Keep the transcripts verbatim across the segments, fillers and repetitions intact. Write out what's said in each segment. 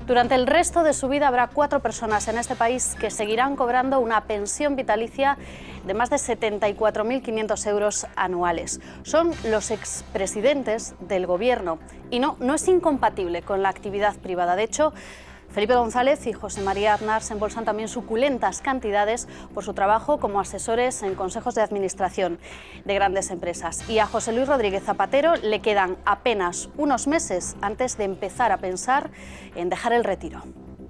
Durante el resto de su vida habrá cuatro personas en este país que seguirán cobrando una pensión vitalicia de más de setenta y cuatro mil quinientos euros anuales. Son los expresidentes del Gobierno y no, no es incompatible con la actividad privada. De hecho, Felipe González y José María Aznar se embolsan también suculentas cantidades por su trabajo como asesores en consejos de administración de grandes empresas. Y a José Luis Rodríguez Zapatero le quedan apenas unos meses antes de empezar a pensar en dejar el retiro.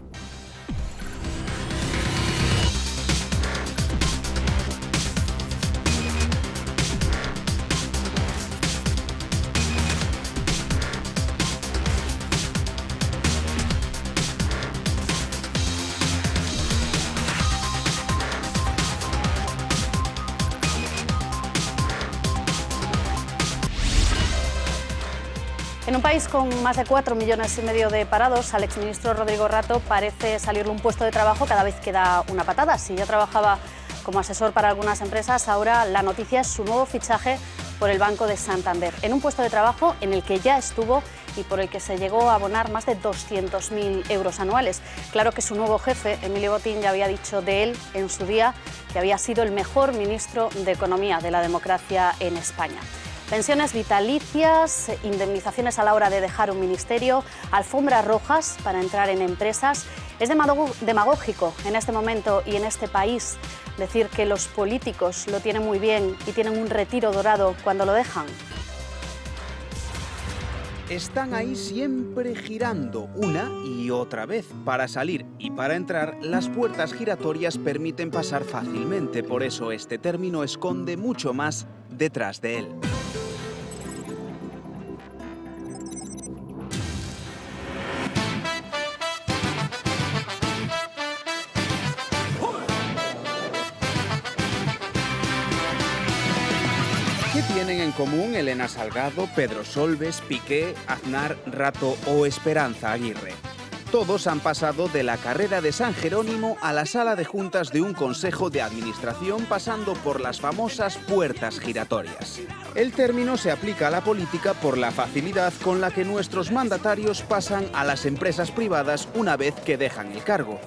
En un país con más de cuatro millones y medio de parados, al exministro Rodrigo Rato parece salirle un puesto de trabajo cada vez que da una patada. Si ya trabajaba como asesor para algunas empresas, ahora la noticia es su nuevo fichaje por el Banco de Santander, en un puesto de trabajo en el que ya estuvo y por el que se llegó a abonar más de doscientos mil euros anuales. Claro que su nuevo jefe, Emilio Botín, ya había dicho de él en su día que había sido el mejor ministro de Economía de la democracia en España. Pensiones vitalicias, indemnizaciones a la hora de dejar un ministerio, alfombras rojas para entrar en empresas. Es demagógico en este momento y en este país decir que los políticos lo tienen muy bien y tienen un retiro dorado cuando lo dejan. Están ahí siempre girando una y otra vez. Para salir y para entrar, las puertas giratorias permiten pasar fácilmente. Por eso este término esconde mucho más detrás de él. ¿Qué tienen en común Elena Salgado, Pedro Solbes, Piqué, Aznar, Rato o Esperanza Aguirre? Todos han pasado de la carrera de San Jerónimo a la sala de juntas de un consejo de administración, pasando por las famosas puertas giratorias. El término se aplica a la política por la facilidad con la que nuestros mandatarios pasan a las empresas privadas una vez que dejan el cargo.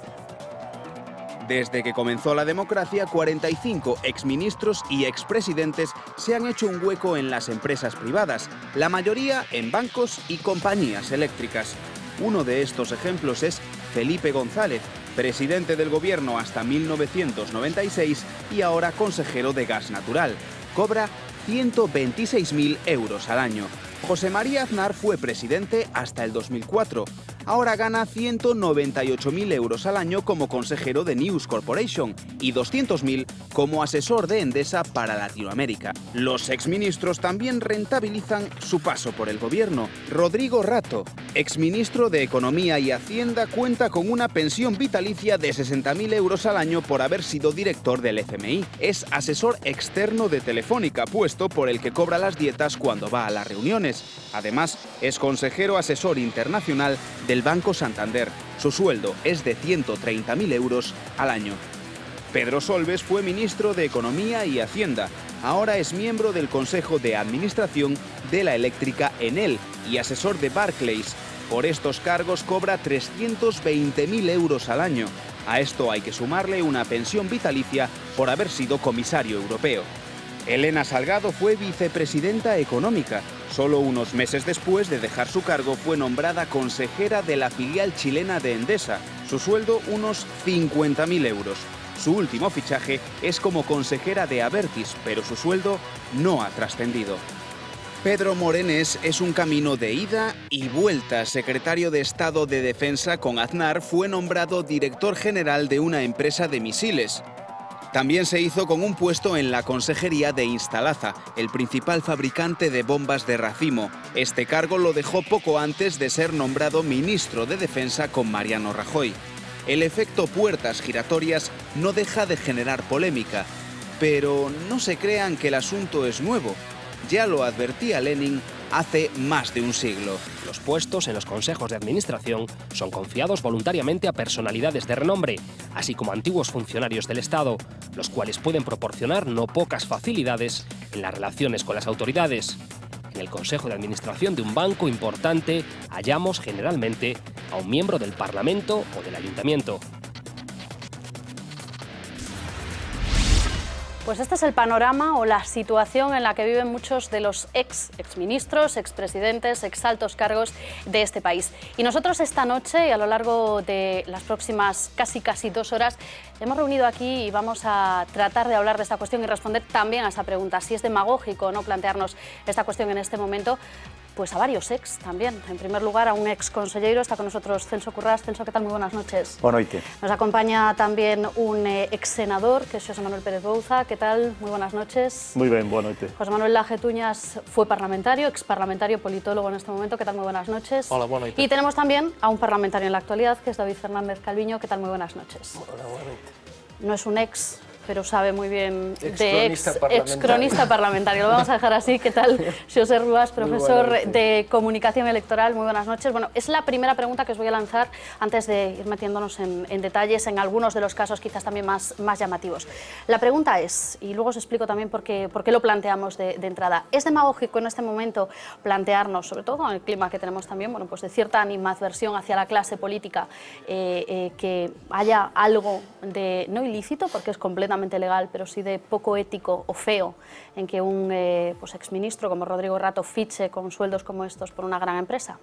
Desde que comenzó la democracia, cuarenta y cinco exministros y expresidentes se han hecho un hueco en las empresas privadas, la mayoría en bancos y compañías eléctricas. Uno de estos ejemplos es Felipe González, presidente del Gobierno hasta mil novecientos noventa y seis y ahora consejero de gas natural. Cobra ciento veintiséis mil euros al año. José María Aznar fue presidente hasta el dos mil cuatro. Ahora gana ciento noventa y ocho mil euros al año como consejero de News Corporation y doscientos mil como asesor de Endesa para Latinoamérica. Los exministros también rentabilizan su paso por el gobierno. Rodrigo Rato, exministro de Economía y Hacienda, cuenta con una pensión vitalicia de sesenta mil euros al año por haber sido director del F M I. Es asesor externo de Telefónica, puesto por el que cobra las dietas cuando va a las reuniones. Además, es consejero asesor internacional del Banco Santander. Su sueldo es de ciento treinta mil euros al año. Pedro Solbes fue ministro de Economía y Hacienda. Ahora es miembro del Consejo de Administración de la Eléctrica Enel y asesor de Barclays. Por estos cargos cobra trescientos veinte mil euros al año. A esto hay que sumarle una pensión vitalicia por haber sido comisario europeo. Elena Salgado fue vicepresidenta económica. Solo unos meses después de dejar su cargo fue nombrada consejera de la filial chilena de Endesa. Su sueldo, unos cincuenta mil euros. Su último fichaje es como consejera de Abertis, pero su sueldo no ha trascendido. Pedro Morenés es un camino de ida y vuelta. Secretario de Estado de Defensa con Aznar, fue nombrado director general de una empresa de misiles. También se hizo con un puesto en la consejería de Instalaza, el principal fabricante de bombas de racimo. Este cargo lo dejó poco antes de ser nombrado ministro de Defensa con Mariano Rajoy. El efecto puertas giratorias no deja de generar polémica, pero no se crean que el asunto es nuevo. Ya lo advertía Lenin hace más de un siglo. Los puestos en los consejos de administración son confiados voluntariamente a personalidades de renombre, así como a antiguos funcionarios del Estado, los cuales pueden proporcionar no pocas facilidades en las relaciones con las autoridades. En el consejo de administración de un banco importante hallamos generalmente a un miembro del Parlamento o del Ayuntamiento. Pues este es el panorama o la situación en la que viven muchos de los ex exministros, expresidentes, exaltos cargos de este país. Y nosotros esta noche y a lo largo de las próximas casi casi dos horas hemos reunido aquí y vamos a tratar de hablar de esta cuestión y responder también a esa pregunta, si es demagógico o no plantearnos esta cuestión en este momento. Pues a varios ex también. En primer lugar, a un ex consellero. Está con nosotros Celso Currás. Celso, ¿qué tal? Muy buenas noches. Buenas noches. Nos acompaña también un eh, ex senador, que es José Manuel Pérez Bouza. ¿Qué tal? Muy buenas noches. Muy bien, buenas noches. José Manuel Laje Tuñas fue parlamentario, ex parlamentario, politólogo en este momento. ¿Qué tal? Muy buenas noches. Hola, buenas noches. Y tenemos también a un parlamentario en la actualidad, que es David Fernández Calviño. ¿Qué tal? Muy buenas noches. Hola, buenas noches. No es un ex, pero sabe muy bien Ex de ex, cronista parlamentario. ex cronista parlamentario. Lo vamos a dejar así. ¿Qué tal? José Rúas, profesor de Comunicación Electoral. Muy buenas noches. Bueno, es la primera pregunta que os voy a lanzar antes de ir metiéndonos en, en detalles en algunos de los casos quizás también más, más llamativos. La pregunta es, y luego os explico también por qué, por qué lo planteamos de, de entrada, ¿es demagógico en este momento plantearnos, sobre todo con el clima que tenemos también, bueno, pues de cierta animadversión hacia la clase política, eh, eh, que haya algo de, no ilícito, porque es completamente legal, pero sí de poco ético o feo en que un eh, pues exministro como Rodrigo Rato fiche con sueldos como estos por una gran empresa?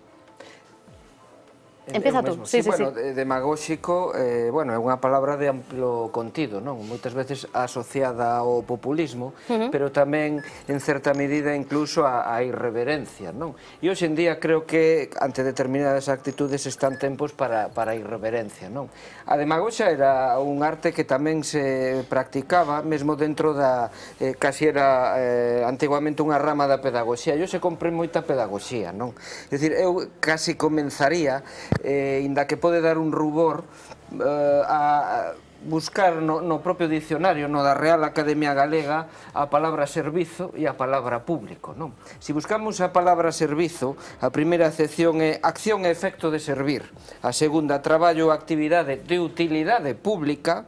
Empieza tú. Sí, sí, sí, bueno, sí. demagóxico, eh, bueno, é unha palabra de amplo contido, non? Moitas veces asociada ao populismo, uh-huh. pero tamén, en certa medida, incluso a, a irreverencia, non? E hoxe en día creo que ante determinadas actitudes están tempos para, para a irreverencia, non? A demagoxia era un arte que tamén se practicaba, mesmo dentro da, eh, casi era eh, antiguamente unha rama da pedagogía, e hoxe compre moita pedagogía, non? É dicir, eu casi comenzaría Eh, inda que pode dar un rubor eh, a buscar no, no propio dicionario, no da Real Academia Galega, a palabra servizo e a palabra público, non? Se buscamos a palabra servizo, a primeira acepción é acción e efecto de servir, a segunda, traballo ou actividade de utilidade pública,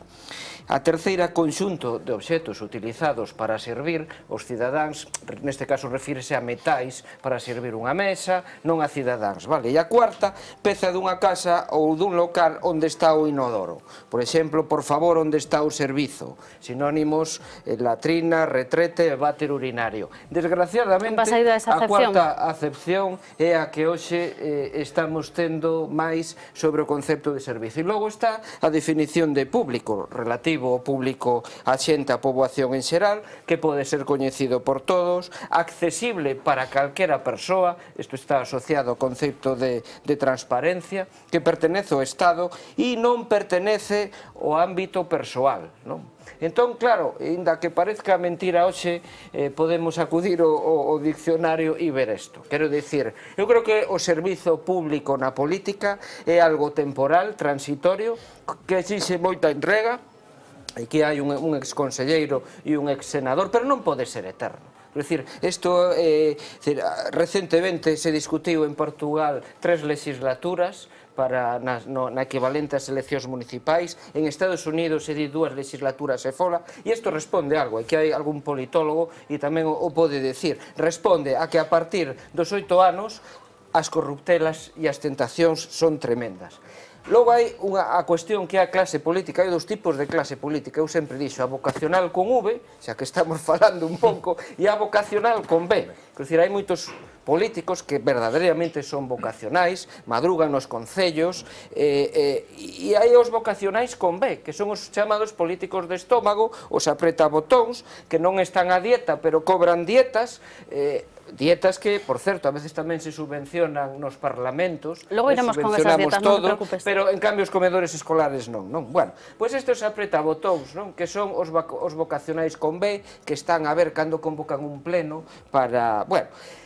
a terceira, conxunto de obxetos utilizados para servir os cidadáns, neste caso refírese a metais para servir unha mesa, non a cidadáns, vale? E a cuarta, peza dunha casa ou dun local onde está o inodoro. Por exemplo, por favor, onde está o servizo? Sinónimos, eh, latrina, retrete e váter urinario. Desgraciadamente, a cuarta acepción é a que hoxe eh, estamos tendo máis sobre o concepto de servizo. E logo está a definición de público, relativo o público a xente, a poboación en xeral, que pode ser coñecido por todos, accesible para calquera persoa, isto está asociado ao concepto de, de transparencia, que pertenece ao Estado e non pertenece ao ámbito persoal, non? Entón, claro, ainda que parezca mentira hoxe, eh, podemos acudir ao, ao diccionario e ver isto. Quero dicir, eu creo que o servizo público na política é algo temporal, transitorio, que exixe moita entrega. Aquí hai un, un exconselleiro e un exsenador, pero non pode ser eterno. É dicir, isto, eh, recentemente se discutiu en Portugal tres legislaturas para na, no, na equivalente ás eleccións municipais, en Estados Unidos se di dúas legislaturas e fola, e isto responde algo, e que hai algún politólogo e tamén o, o pode decir, responde a que a partir dos oito anos as corruptelas e as tentacións son tremendas. Logo hai unha, a cuestión que é a clase política, hai dos tipos de clase política, eu sempre dixo a vocacional con V, xa que estamos falando un pouco, e a vocacional con B, quer dizer, hai moitos políticos que verdadeiramente son vocacionais, madrugan nos concellos, eh, eh, e hai os vocacionais con B, que son os chamados políticos de estómago, os apretabotóns, que non están a dieta, pero cobran dietas, eh, dietas que, por certo, a veces tamén se subvencionan nos parlamentos. Logo iremos con esas dietas, non te preocupes. Pero en cambio os comedores escolares non, non? Bueno, pois estes apretabotóns, non? Que son os, os vocacionais con B, que están a ver cando convocan un pleno para... Bueno,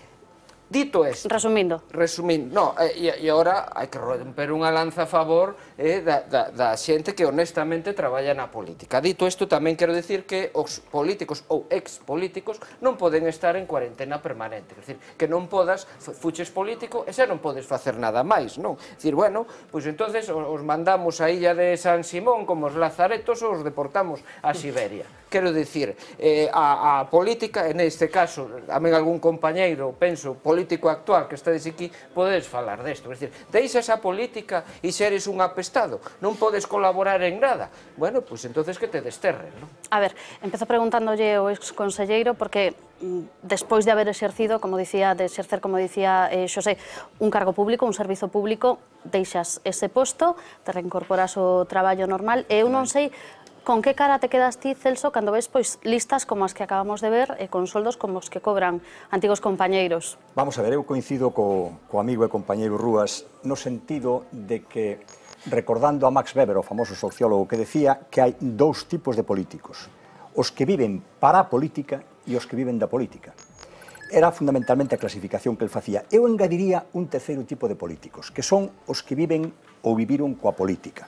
dito isto... Resumindo. Resumindo, no, e, e agora hai que romper unha lanza a favor eh, da, da, da xente que honestamente traballa na política. Dito isto, tamén quero decir que os políticos ou ex-políticos non poden estar en cuarentena permanente. É dicir, que non podas, fuches político e xa non podes facer nada máis, non? É dicir, bueno, pois entonces os mandamos a illa de San Simón como os lazaretos ou os deportamos a Siberia. Quero dicir, eh, a, a política, en este caso, tamén algún compañeiro, penso, político actual que estades aquí, podedes falar desto. É dicir, deixas a política e seres un apestado, non podes colaborar en nada. Bueno, pois entonces que te desterren, non? A ver, empezo preguntándolle ao exconselleiro porque despois de haber exercido, como dicía, de exercer, como dicía eh, Xosé, un cargo público, un servizo público, deixas ese posto, te reincorporas ao traballo normal, e eu non sei con que cara te quedas ti, Celso, cando ves pois listas como as que acabamos de ver e con soldos como os que cobran antigos compañeiros? Vamos a ver, eu coincido co, co amigo e compañeiro Rúas no sentido de que, recordando a Max Weber, o famoso sociólogo, que decía que hai dous tipos de políticos, os que viven para a política e os que viven da política. Era fundamentalmente a clasificación que el facía. Eu engadiría un terceiro tipo de políticos, que son os que viven ou viviron coa política.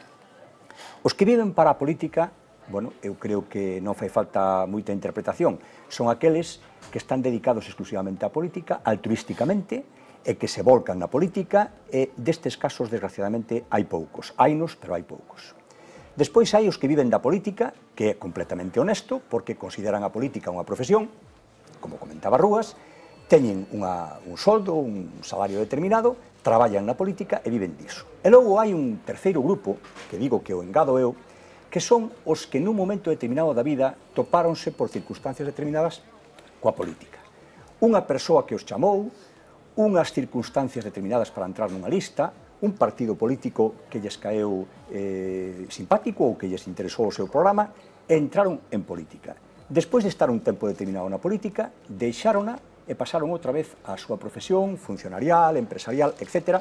Os que viven para a política, bueno, eu creo que non fai falta moita interpretación, son aqueles que están dedicados exclusivamente á política, altruísticamente, e que se volcan na política, e destes casos, desgraciadamente, hai poucos. Hainos, pero hai poucos. Despois hai os que viven da política, que é completamente honesto, porque consideran a política unha profesión, como comentaba Rúas, teñen unha, un soldo, un salario determinado, traballan na política e viven diso. E logo hai un terceiro grupo, que digo que o engado eu, que son os que nun momento determinado da vida topáronse por circunstancias determinadas coa política. Unha persoa que os chamou, unhas circunstancias determinadas para entrar nunha lista, un partido político que lles caeu eh, simpático ou que lles interesou o seu programa, e entraron en política. Despois de estar un tempo determinado na política, deixárona e pasaron outra vez á súa profesión, funcionarial, empresarial, etcétera,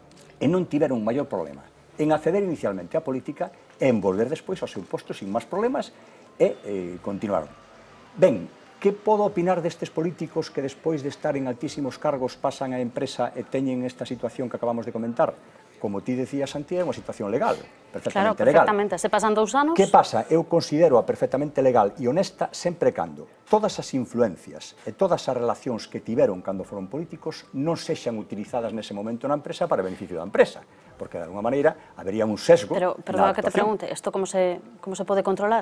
e non tiveron maior problema en acceder inicialmente á política e en volver despois ao seu posto sin máis problemas e eh, continuaron. Ben, que podo opinar destes políticos que despois de estar en altísimos cargos pasan á empresa e teñen esta situación que acabamos de comentar? Como ti decías, Santiago, é unha situación legal, perfectamente legal. Claro, perfectamente. Se pasan dous anos... Que pasa? Eu considero a perfectamente legal e honesta sempre cando todas as influencias e todas as relacións que tiveron cando foron políticos non sexan utilizadas nese momento na empresa para beneficio da empresa, porque de alguma maneira habería un sesgo na actuación. Pero, perdona que te pregunte, isto como se, como se pode controlar?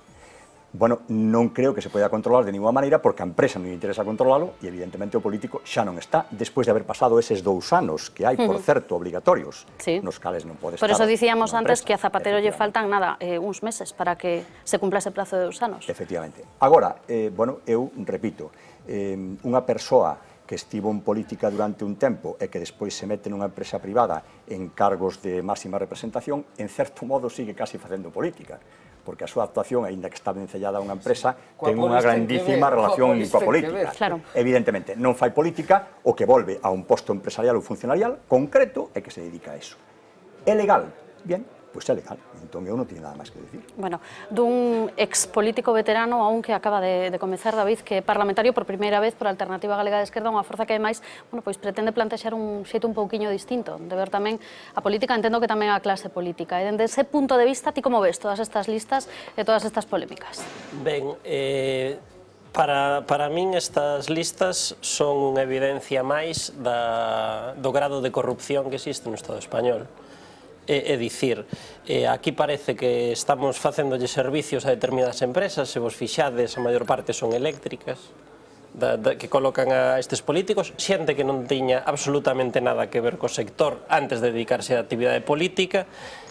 Bueno, non creo que se poida controlar de ninguna maneira porque a empresa non lle interesa controlalo e evidentemente o político xa non está despois de haber pasado eses dous anos que hai, por certo, obligatorios, nos cales non pode estar. Por eso dicíamos antes que a Zapatero lle faltan nada, eh, uns meses para que se cumpla ese plazo de dous anos. Efectivamente. Agora, eh, bueno, eu repito, eh, unha persoa que estivo en política durante un tempo e que despois se mete nunha empresa privada en cargos de máxima representación, en certo modo sigue casi facendo política, porque a súa actuación, aínda que está vencellada a unha empresa, ten unha grandísima relación coa política. Evidentemente, non fai política, o que volve a un posto empresarial ou funcionarial concreto e que se dedica a eso. É legal? Bien, pois é legal. Entón, eu non teño nada máis que decir. Bueno, dun expolítico veterano a un que acaba de, de comezar, David, que é parlamentario por primeira vez por Alternativa Galega de Esquerda, unha forza que, ademais, bueno, pois pretende plantexar un xeito un pouquiño distinto, de ver tamén a política, entendo que tamén a clase política. E dende ese punto de vista, ti como ves todas estas listas e todas estas polémicas? Ben, eh... Para, para min estas listas son unha evidencia máis da, do grado de corrupción que existe no Estado español. É, é dicir, eh, aquí parece que estamos facéndolle servicios a determinadas empresas, se vos fixades, a maior parte son eléctricas, da, da, que colocan a estes políticos, xente que non tiña absolutamente nada que ver co sector antes de dedicarse á actividade política,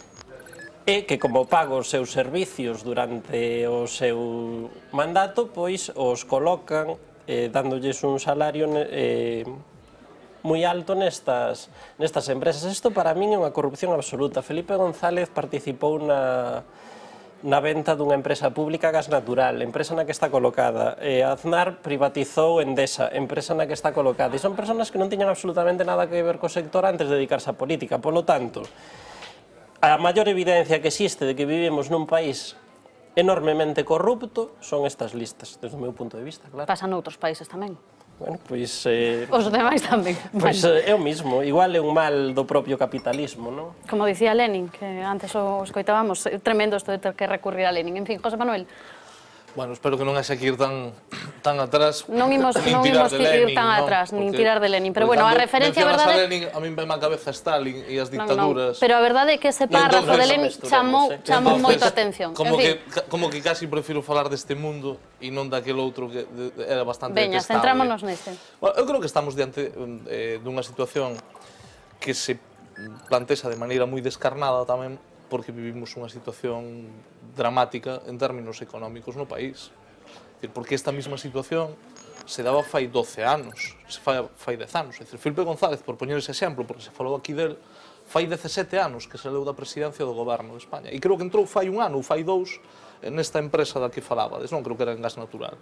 e que como paga os seus servicios durante o seu mandato, pois os colocan eh, dándolles un salario eh, moi alto nestas, nestas empresas. Isto para min é unha corrupción absoluta. Felipe González participou na, na venta dunha empresa pública, Gas Natural, empresa na que está colocada. Eh, Aznar privatizou Endesa, empresa na que está colocada. E son personas que non tiñan absolutamente nada que ver co sector antes de dedicarse á política. Polo tanto, a maior evidencia que existe de que vivimos nun país enormemente corrupto son estas listas, desde o meu punto de vista, claro. Pasan noutros países tamén. Bueno, pois... Eh, os demais tamén. Pois eh, é o mismo, igual é un mal do propio capitalismo, non? Como dicía Lenin, que antes o escoitábamos, tremendo isto de ter que recurrir a Lenin. En fin, José Manuel. Bueno, espero que non haxa que ir tan, tan atrás. Non imos, non imos que ir tan atrás, nin tirar de Lenin. Pero bueno, a referencia verdade... A Lenin, a min veme a cabeza Stalin e as dictaduras. Pero a verdade é que ese párrafo de Lenin chamou, chamou moito a atención. Como que, como que casi prefiro falar deste mundo e non daquele outro que era bastante detestable. Veña, centrámonos neste. Bueno, eu creo que estamos diante eh, dunha situación que se plantexa de maneira moi descarnada tamén porque vivimos unha situación dramática en términos económicos no país. Porque esta mesma situación se daba fai doce anos, se fai, fai dez anos. É dicir, Felipe González, por poñer ese exemplo, porque se falou aquí del, fai dezasete anos que se leu da presidencia do goberno de España. E creo que entrou fai un ano ou fai dous nesta empresa da que falabades, non creo que era en gas natural.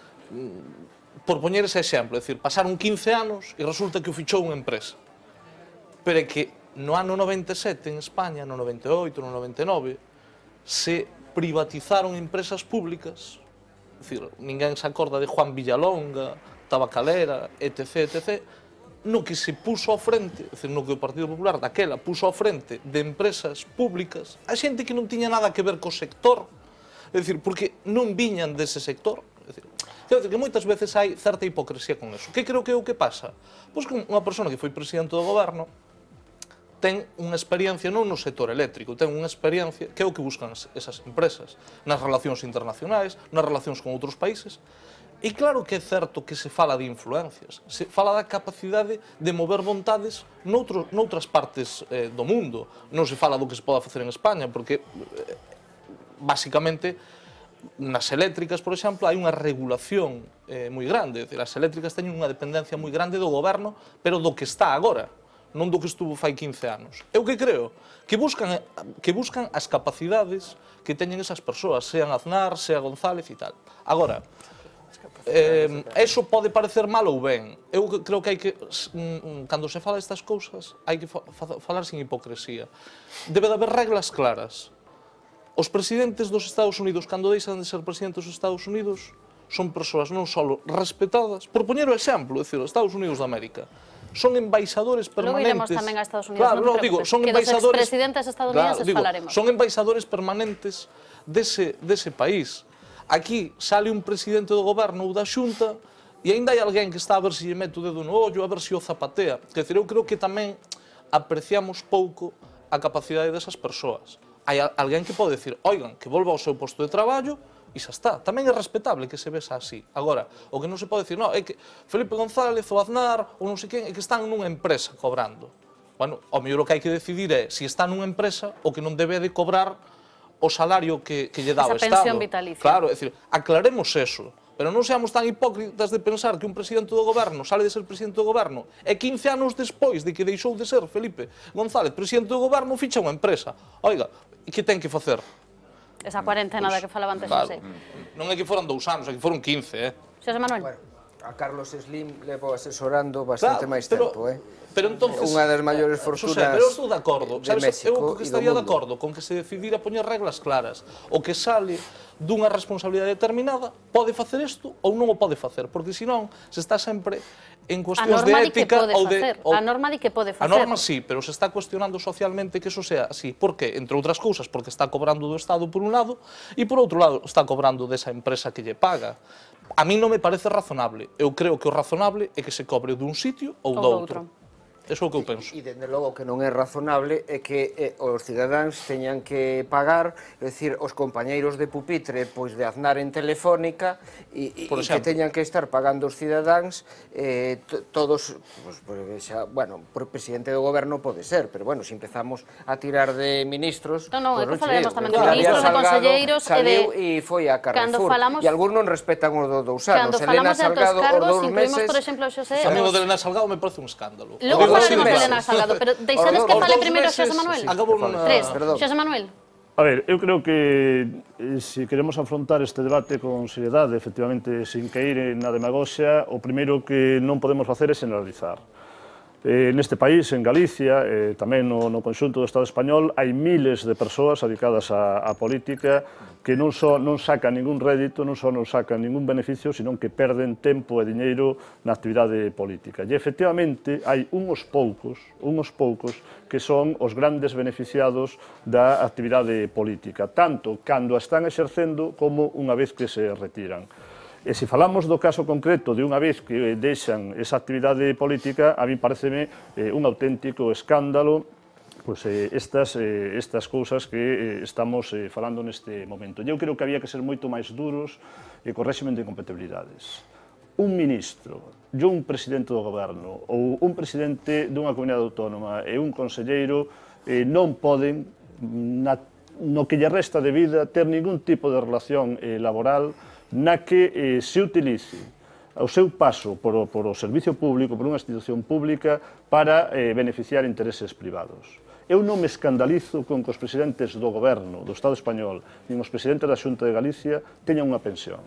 Por poñer ese exemplo, é dicir, pasaron quince anos e resulta que o fichou unha empresa. Pero é que no ano noventa e sete en España, no noventa e oito, no noventa e nove, se privatizaron empresas públicas, é dicir, ninguén se acorda de Juan Villalonga, Tabacalera, etc, etcétera, no que se puso ao frente, é dicir, no que o Partido Popular daquela puso ao frente de empresas públicas, a xente que non tiña nada que ver co sector, é dicir, porque non viñan dese sector, é dicir, quero dicir que moitas veces hai certa hipocresía con eso. Que creo que é o que pasa? Pois que unha persona que foi presidente do goberno ten unha experiencia non no sector eléctrico, ten unha experiencia que é o que buscan esas empresas, nas relacións internacionais, nas relacións con outros países. E claro que é certo que se fala de influencias, se fala da capacidade de mover vontades noutro, noutras partes eh, do mundo. Non se fala do que se pode facer en España, porque, eh, basicamente, nas eléctricas, por exemplo, hai unha regulación eh, moi grande. É dicir, as eléctricas teñen unha dependencia moi grande do goberno, pero do que está agora, non do que estuvo fai quince anos. Eu que creo? Que buscan, que buscan as capacidades que teñen esas persoas, sean Aznar, sea González e tal. Agora, eh, eso pode parecer mal ou ben. Eu creo que hai que, cando se fala destas cousas, hai que falar sin hipocresía. Debe de haber reglas claras. Os presidentes dos Estados Unidos, cando deixan de ser presidentes dos Estados Unidos, son persoas non só respetadas, por poñer o exemplo, é dicir, os Estados Unidos de América, son embaixadores permanentes. Logo iremos tamén a Estados Unidos, claro, non te digo, preocupes, son que embaixadores, dos expresidentes estadounidenses claro, digo, falaremos. Son embaixadores permanentes dese, dese país. Aquí sale un presidente do goberno ou da xunta e aínda hai alguén que está a ver se lle mete o dedo no ollo, a ver se o zapatea. Quer dizer, eu creo que tamén apreciamos pouco a capacidade desas persoas. Hai alguén que pode decir, oigan, que volva ao seu posto de traballo e xa está. Tamén é respetable que se vesa así. Agora, o que non se pode decir, non, é que Felipe González ou Aznar ou non sei quen, é que están nunha empresa cobrando. Bueno, ao mellor o que hai que decidir é se está nunha empresa o que non debe de cobrar o salario que, que lle dá o Estado. Esa pensión vitalicia. Claro, é dicir, aclaremos eso. Pero non seamos tan hipócritas de pensar que un presidente do goberno sale de ser presidente do goberno e quince anos despois de que deixou de ser Felipe González presidente do goberno ficha unha empresa. Oiga, e que ten que facer? Esa cuarentena da que falaba antes, claro, José. Non é que foran dous anos, é que foron quince, eh? Xosé Manuel. Bueno, a Carlos Slim levo asesorando bastante claro, máis pero, tempo, eh? Pero entonces, unha das maiores fortunas José, pero estou de acordo, de sabes, México eu que estaría do de acordo con que se decidira poñer reglas claras. O que sale dunha responsabilidade determinada pode facer isto ou non o pode facer, porque senón se está sempre en cuestións de ética ou de... A norma di que pode facer. A norma sí, pero se está cuestionando socialmente que eso sea así. Por que? Entre outras cousas, porque está cobrando do Estado por un lado e por outro lado está cobrando desa empresa que lle paga. A mí non me parece razonable. Eu creo que o razonable é que se cobre dun sitio ou do outro. Eso é o que eu penso. E, dende logo, que non é razonable é que eh, os cidadáns teñan que pagar, é dicir, os compañeiros de pupitre pois de Aznar en Telefónica e, e que teñan que estar pagando os cidadáns eh, todos, pues, pues, xa, bueno, por presidente do goberno pode ser, pero bueno, se empezamos a tirar de ministros... Non, non, pues, é que falaremos tamén de claro, ministros, de conselleiros e de... e foi a Carrefour, falamos... e algúns non respetan os do dous anos. Cando falamos de altos cargos, incluímos, por exemplo, Xosé... A mí o de Elena Salgado me parece un escándalo. Logo falaremos de Elena Salgado, pero deixades que fale primeiro Xosé Manuel. Tres, Xosé Manuel. A ver, eu creo que eh, se queremos afrontar este debate con seriedade, efectivamente, sin caer na demagoxia, o primeiro que non podemos facer é generalizar. Eh, neste país, en Galicia, eh, tamén no, no conxunto do Estado español, hai miles de persoas dedicadas á, á política que non só non sacan ningún rédito, non só non sacan ningún beneficio, senón que perden tempo e diñeiro na actividade política. E, efectivamente, hai uns poucos, uns poucos que son os grandes beneficiados da actividade política, tanto cando a están exercendo como unha vez que se retiran. E se falamos do caso concreto de unha vez que deixan esa actividade política, a mí pareceme eh, un auténtico escándalo pues, eh, estas, eh, estas cousas que eh, estamos eh, falando neste momento. Eu creo que había que ser moito máis duros e co réximen de incompatibilidades. Un ministro, e un presidente do goberno ou un presidente dunha comunidade autónoma e un conselleiro eh, non poden, na, no que lle resta de vida, ter ningún tipo de relación eh, laboral na que eh, se utilice o seu paso por o, por o servicio público, por unha institución pública, para eh, beneficiar intereses privados. Eu non me escandalizo con que os presidentes do goberno do Estado español nin os presidentes da Xunta de Galicia teñan unha pensión.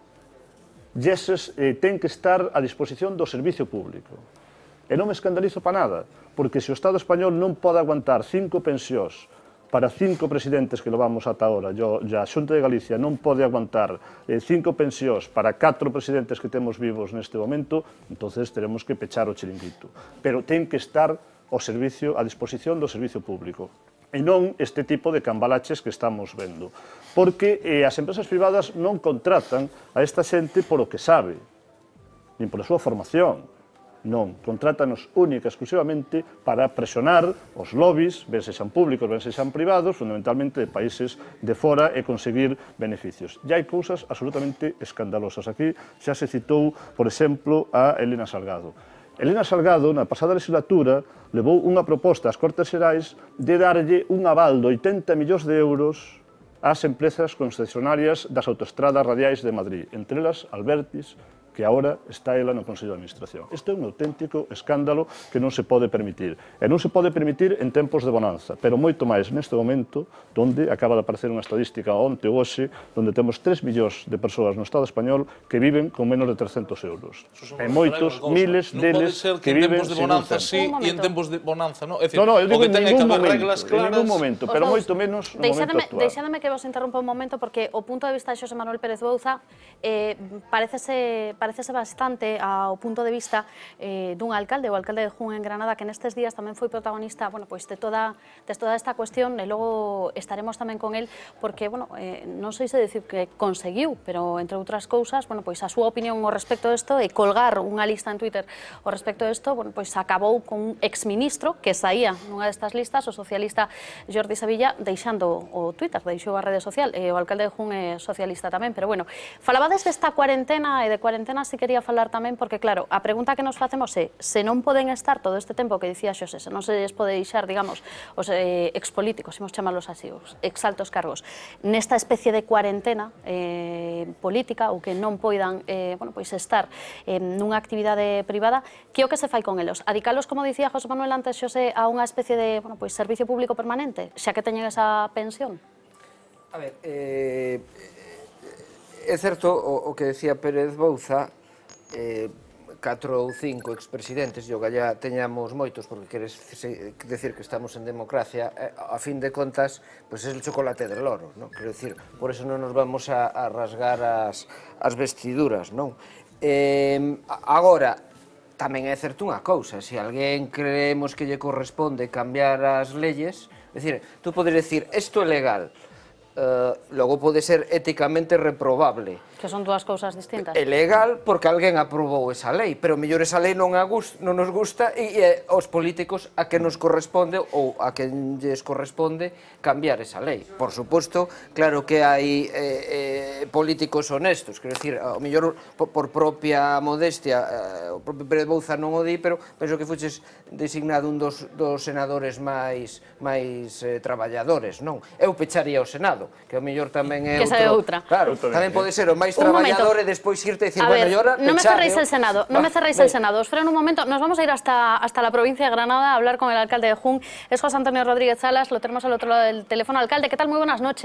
E eses eh, ten que estar a disposición do servicio público. E non me escandalizo para nada, porque se o Estado español non pode aguantar cinco pensións para cinco presidentes que lo vamos ata ahora, e a Xunta de Galicia non pode aguantar eh, cinco pensións para catro presidentes que temos vivos neste momento, entonces teremos que pechar o chiringuito. Pero ten que estar o servicio a disposición do servicio público, e non este tipo de cambalaches que estamos vendo. Porque eh, as empresas privadas non contratan a esta xente por o que sabe, nin por a súa formación. Non, contrátanos única e exclusivamente para presionar os lobbies, ben sexan públicos, ben sexan privados, fundamentalmente de países de fora, e conseguir beneficios. E hai cousas absolutamente escandalosas. Aquí xa se citou, por exemplo, a Elena Salgado. Elena Salgado, na pasada legislatura, levou unha proposta ás Cortes Xerais de darlle un aval de oitenta millóns de euros ás empresas concesionarias das autoestradas radiais de Madrid, entre elas Albertis, que agora está ela no Consello de Administración. Isto é un auténtico escándalo que non se pode permitir. E non se pode permitir en tempos de bonanza, pero moito máis neste momento, onde acaba de aparecer unha estadística onte ou hoxe, onde temos tres millóns de persoas no Estado español que viven con menos de trescentos euros. E moitos, miles deles que viven sin un cento. Sí, e en tempos de bonanza, non? No, no, eu digo en ningún momento, en ningún momento, pero moito menos no momento actual. Deixádeme que vos interrompa un momento, porque o punto de vista de Xosé Manuel Pérez Bouza eh, parecese parecese bastante ao punto de vista eh, dun alcalde, o alcalde de Jun en Granada, que nestes días tamén foi protagonista, bueno, pois de toda, de toda esta cuestión, e logo estaremos tamén con el, porque, bueno, eh, non sei se decir que conseguiu, pero entre outras cousas, bueno, pois a súa opinión ao respecto disto, e colgar unha lista en Twitter ao respecto disto, bueno, pois acabou con un exministro que saía nunha destas listas, o socialista Jordi Sevilla, deixando o Twitter, deixou a rede social, e o alcalde de Jun é socialista tamén, pero bueno, falabades desta cuarentena, e de cuarentena si quería falar tamén, porque claro, a pregunta que nos facemos é, se non poden estar todo este tempo que dicía Xosé, se non se les pode deixar, digamos, os eh, expolíticos, imos chamalos así, os exaltos cargos, nesta especie de cuarentena eh, política, ou que non poidan eh, bueno, pois estar eh, nunha actividade privada, que o que se fai con elos? Adicalos, como dicía José Manuel antes, Xosé, a unha especie de bueno, pois, servicio público permanente, xa que teñen esa pensión? A ver, eh, é certo o, o que decía Pérez Bouza, eh, catro ou cinco expresidentes, e o galla teñamos moitos, porque queres decir que estamos en democracia, eh, a fin de contas, pues é el chocolate del loro, non? Quero decir, por eso non nos vamos a, a rasgar as, as vestiduras, non? Eh, agora, tamén é certo unha cousa, se alguén creemos que lle corresponde cambiar as leyes, é dicir, tú podes decir, isto é legal, Uh, logo pode ser éticamente reprobable. Que son dúas cousas distintas. É legal porque alguén aprobou esa lei, pero mellor esa lei non, a gust, non nos gusta e, e aos políticos a que nos corresponde ou a que lles corresponde cambiar esa lei. Por suposto, claro que hai eh, eh, políticos honestos, quero dicir, ao mellor por, por propia modestia, eh, o propio Pérez Bouza non o di, pero penso que fuches designado un dos, dos senadores máis, máis eh, traballadores, non? Eu pecharía o Senado, que ao mellor tamén é que outro... Que outra. Claro, tamén pode ser o máis traballador e despois irte e dicir, bueno, e ahora no me cerréis el Senado, no me cerréis el Senado. Os freno un momento, nos vamos a ir hasta, hasta la provincia de Granada a hablar con el alcalde de Jun, es José Antonio Rodríguez Salas, lo tenemos al otro lado del teléfono. Alcalde, ¿qué tal? Muy buenas noches.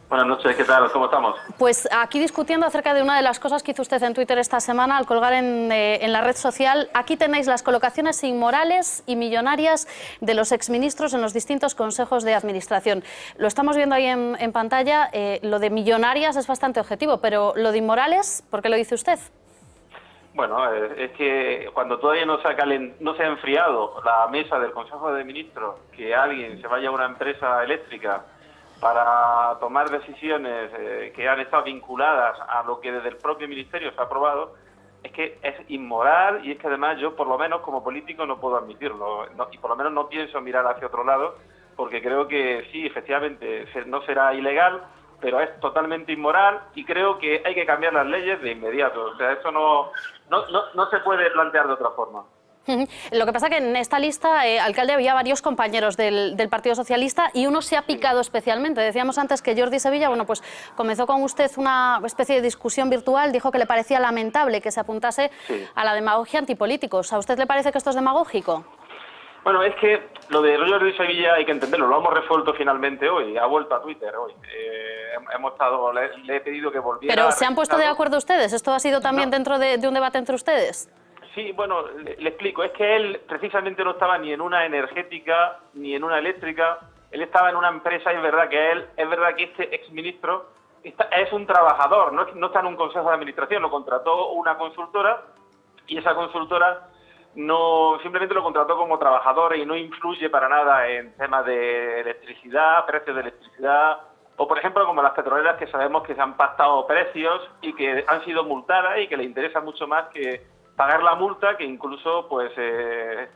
Buenas noches, ¿qué tal? ¿Cómo estamos? Pues aquí discutiendo acerca de una de las cosas que hizo usted en Twitter esta semana al colgar en, eh, en la red social. Aquí tenéis las colocaciones inmorales y millonarias de los exministros en los distintos consejos de administración. Lo estamos viendo ahí en, en pantalla. Eh, lo de millonarias es bastante objetivo, pero lo de inmorales, ¿por qué lo dice usted? Bueno, es que cuando todavía no se ha, calent... no se ha enfriado la mesa del Consejo de Ministros, que alguien se vaya a una empresa eléctrica para tomar decisiones eh, que han estado vinculadas a lo que desde el propio Ministerio se ha aprobado, es que es inmoral y es que además yo, por lo menos como político, no puedo admitirlo. No, y por lo menos no pienso mirar hacia otro lado, porque creo que sí, efectivamente, no será ilegal, pero es totalmente inmoral y creo que hay que cambiar las leyes de inmediato. O sea, eso no, no, no, no se puede plantear de otra forma. Lo que pasa que en esta lista, eh, alcalde, había varios compañeros del, del Partido Socialista y uno se ha picado especialmente. Decíamos antes que Jordi Sevilla, bueno, pues comenzó con usted una especie de discusión virtual, dijo que le parecía lamentable que se apuntase sí. a la demagogia antipolíticos. ¿A usted le parece que esto es demagógico? Bueno, es que lo de Jordi Sevilla hay que entenderlo, lo hemos resuelto finalmente hoy, ha vuelto a Twitter hoy. Eh, hemos estado, le, le he pedido que volviera. ¿Pero se han puesto de acuerdo ustedes? ¿Esto ha sido también no. dentro de, de un debate entre ustedes? Sí, bueno, le, le explico. Es que él precisamente no estaba ni en una energética ni en una eléctrica. Él estaba en una empresa y es verdad que él, es verdad que este exministro está, es un trabajador, no, no está en un consejo de administración, lo contrató una consultora y esa consultora no simplemente lo contrató como trabajador y no influye para nada en temas de electricidad, precios de electricidad, o por ejemplo como las petroleras que sabemos que se han pactado precios y que han sido multadas y que le interesa mucho más que pagar la multa que incluso pues eh,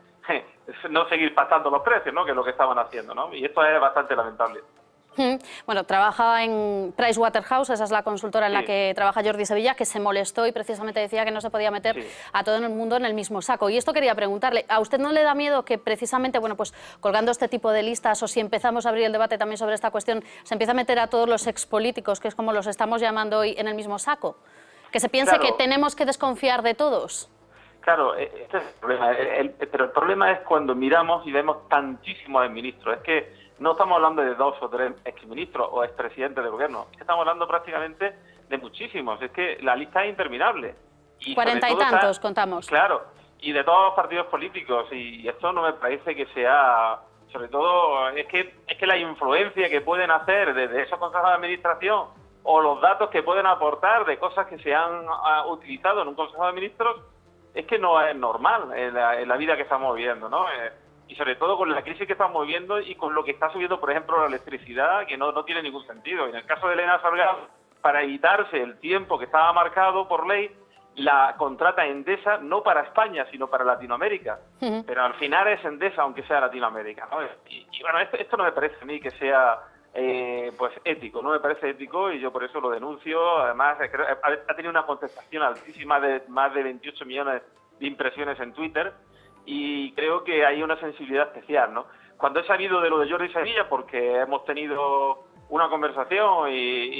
no seguir pactando los precios, ¿no? Que es lo que estaban haciendo, ¿no? Y esto es bastante lamentable. Bueno, trabaja en Pricewaterhouse, esa es la consultora en sí. la que trabaja Jordi Sevilla, que se molestó y precisamente decía que no se podía meter sí. a todo el mundo en el mismo saco. Y esto quería preguntarle, ¿a usted no le da miedo que precisamente, bueno, pues colgando este tipo de listas o si empezamos a abrir el debate también sobre esta cuestión, se empieza a meter a todos los expolíticos, que es como los estamos llamando hoy, en el mismo saco? ¿Que se piense claro. que tenemos que desconfiar de todos? Claro, este es el problema. El, el, pero el problema es cuando miramos y vemos tantísimos ministros. Es que no estamos hablando de dos o tres exministros o expresidentes de gobierno. Estamos hablando prácticamente de muchísimos. Es que la lista es interminable. Y Cuarenta y tantos, está, contamos. Claro, y de todos los partidos políticos. Y esto no me parece que sea... Sobre todo, es que, es que la influencia que pueden hacer desde esos consejos de administración o los datos que pueden aportar de cosas que se han uh, utilizado en un consejo de ministros, es que no es normal en la, en la vida que estamos viviendo, ¿no? Eh, y sobre todo con la crisis que estamos viviendo y con lo que está subiendo, por ejemplo, la electricidad, que no, no tiene ningún sentido. En el caso de Elena Salgado, para evitarse el tiempo que estaba marcado por ley, la contrata Endesa no para España, sino para Latinoamérica. Uh-huh. Pero al final es Endesa, aunque sea Latinoamérica, ¿no? Y, y bueno, esto, esto no me parece a mí que sea... Eh, pues ético, no me parece ético y yo por eso lo denuncio. Además, creo, ha tenido una contestación altísima de más de veintiocho millones de impresiones en Twitter y creo que hay una sensibilidad especial, ¿no? Cuando he sabido de lo de Jordi Sevilla, porque hemos tenido una conversación y,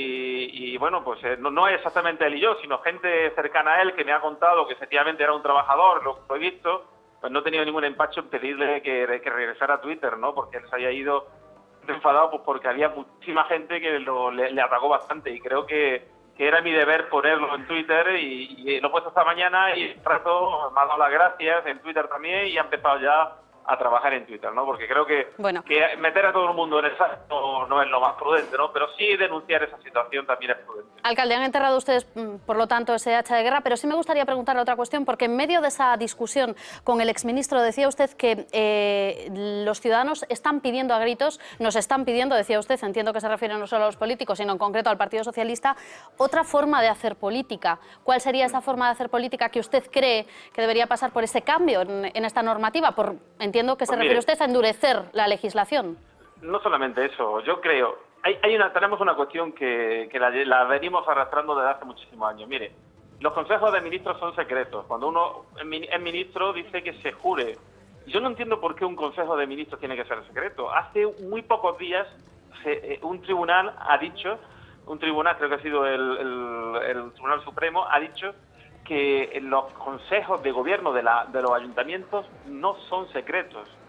y, y bueno, pues eh, no, no es exactamente él y yo, sino gente cercana a él que me ha contado que efectivamente era un trabajador, lo, lo he visto, pues no he tenido ningún empacho en pedirle que, que regresara a Twitter, ¿no? Porque él se había ido enfadado pues porque había muchísima gente que lo, le, le atacó bastante y creo que, que era mi deber ponerlo en Twitter y, y lo he puesto esta mañana y el rato me ha dado las gracias en Twitter también y ha empezado ya a trabajar en Twitter, ¿no? Porque creo que, bueno. que meter a todo el mundo en el saco no, no es lo más prudente, ¿no? Pero sí denunciar esa situación también es prudente. Alcalde, han enterrado ustedes, por lo tanto, ese hacha de guerra, pero sí me gustaría preguntarle otra cuestión, porque en medio de esa discusión con el exministro decía usted que eh, los ciudadanos están pidiendo a gritos, nos están pidiendo, decía usted, entiendo que se refiere no solo a los políticos, sino en concreto al Partido Socialista, otra forma de hacer política. ¿Cuál sería esa forma de hacer política que usted cree que debería pasar por ese cambio en, en esta normativa? Por, entiendo que pues se mire, refiere usted a endurecer la legislación. No solamente eso, yo creo... Hay, hay una, tenemos una cuestión que, que la, la venimos arrastrando desde hace muchísimos años. Mire, los consejos de ministros son secretos. Cuando uno es ministro dice que se jure. Yo no entiendo por qué un consejo de ministros tiene que ser secreto. Hace muy pocos días se, un tribunal ha dicho, un tribunal, creo que ha sido el, el, el Tribunal Supremo, ha dicho que los consejos de gobierno de, la, de los ayuntamientos no son secretos.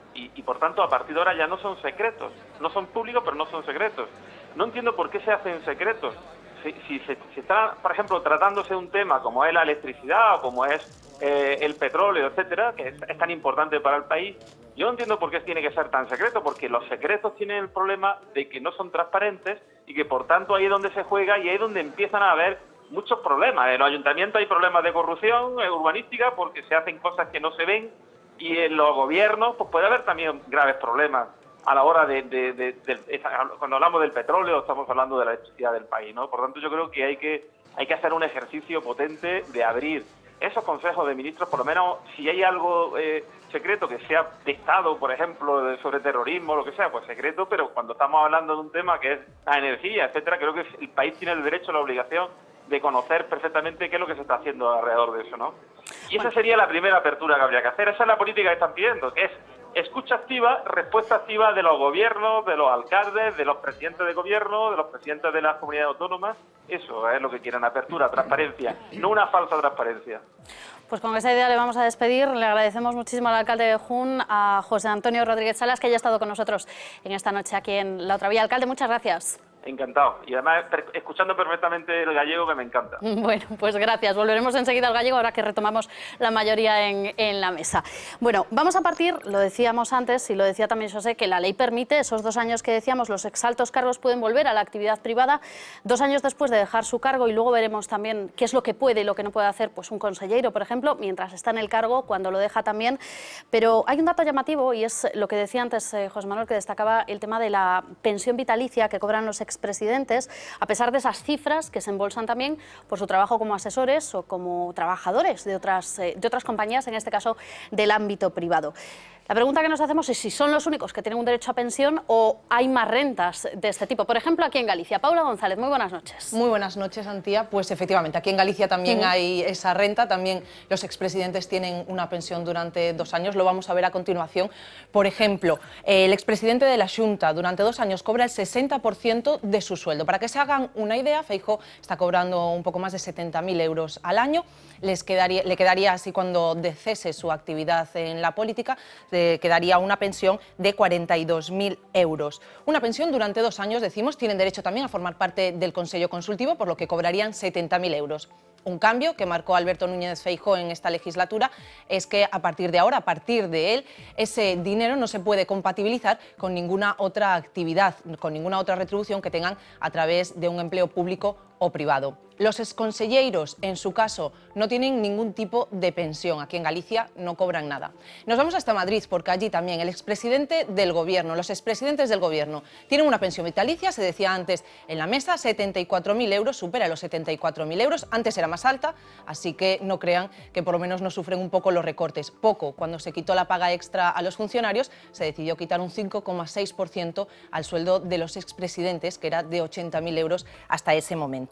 y, y por tanto a partir de ahora ya no son secretos, no son públicos pero no son secretos. No entiendo por qué se hacen secretos. Si, si, se, si está, por ejemplo, tratándose de un tema como es la electricidad o como es eh, el petróleo, etcétera, que es, es tan importante para el país, yo no entiendo por qué tiene que ser tan secreto, porque los secretos tienen el problema de que no son transparentes y que por tanto ahí es donde se juega y ahí es donde empiezan a haber muchos problemas. En los ayuntamientos hay problemas de corrupción urbanística porque se hacen cosas que no se ven, y en los gobiernos pues puede haber también graves problemas a la hora de, de, de, de, de, cuando hablamos del petróleo estamos hablando de la electricidad del país, ¿no? Por tanto yo creo que hay que hay que hacer un ejercicio potente de abrir esos consejos de ministros, por lo menos si hay algo eh, secreto que sea de Estado, por ejemplo, de, sobre terrorismo, lo que sea, pues secreto, pero cuando estamos hablando de un tema que es la energía, etcétera, creo que el país tiene el derecho, la obligación de conocer perfectamente qué es lo que se está haciendo alrededor de eso, ¿no? Y esa sería la primera apertura que habría que hacer. Esa es la política que están pidiendo, que es escucha activa, respuesta activa de los gobiernos, de los alcaldes, de los presidentes de gobierno, de los presidentes de las comunidades autónomas. Eso es lo que quieren, apertura, transparencia, no una falsa transparencia. Pues con esa idea le vamos a despedir. Le agradecemos muchísimo al alcalde de Jun, a José Antonio Rodríguez Salas, que haya estado con nosotros en esta noche aquí en La Otra Vía. Alcalde, muchas gracias. Encantado. Y además, escuchando perfectamente el gallego, que me encanta. Bueno, pues gracias. Volveremos enseguida al gallego, ahora que retomamos la mayoría en, en la mesa. Bueno, vamos a partir, lo decíamos antes, y lo decía también José, que la ley permite esos dos años que decíamos, los exaltos cargos pueden volver a la actividad privada dos años después de dejar su cargo, y luego veremos también qué es lo que puede y lo que no puede hacer pues un consellero, por ejemplo, mientras está en el cargo, cuando lo deja también. Pero hay un dato llamativo, y es lo que decía antes eh, José Manuel, que destacaba el tema de la pensión vitalicia que cobran los expresidentes, a pesar de esas cifras que se embolsan también por su trabajo como asesores o como trabajadores de otras, eh, de otras compañías, en este caso del ámbito privado. La pregunta que nos hacemos es si son los únicos que tienen un derecho a pensión o hay más rentas de este tipo. Por ejemplo, aquí en Galicia. Paula González, muy buenas noches. Muy buenas noches, Antía. Pues efectivamente, aquí en Galicia también uh-huh. hay esa renta, también los expresidentes tienen una pensión durante dos años, lo vamos a ver a continuación. Por ejemplo, el expresidente de la Xunta durante dos años cobra el sesenta por ciento de su sueldo. Para que se hagan una idea, Feijóo está cobrando un poco más de setenta mil euros al año. Les quedaría, le quedaría así cuando cese su actividad en la política, le quedaría una pensión de cuarenta y dos mil euros. Una pensión durante dos años, decimos, tienen derecho también a formar parte del Consejo Consultivo, por lo que cobrarían setenta mil euros. Un cambio que marcó Alberto Núñez Feijóo en esta legislatura es que a partir de ahora, a partir de él, ese dinero no se puede compatibilizar con ninguna otra actividad, con ninguna otra retribución que tengan a través de un empleo público o privado. Los exconselleiros, en su caso, no tienen ningún tipo de pensión. Aquí en Galicia no cobran nada. Nos vamos hasta Madrid, porque allí también el expresidente del Gobierno, los expresidentes del Gobierno, tienen una pensión vitalicia, se decía antes en la mesa, setenta y cuatro mil euros, supera los setenta y cuatro mil euros. Antes era más alta, así que no crean que por lo menos no sufren un poco los recortes. Poco, cuando se quitó la paga extra a los funcionarios, se decidió quitar un cinco coma seis por ciento al sueldo de los expresidentes, que era de ochenta mil euros hasta ese momento.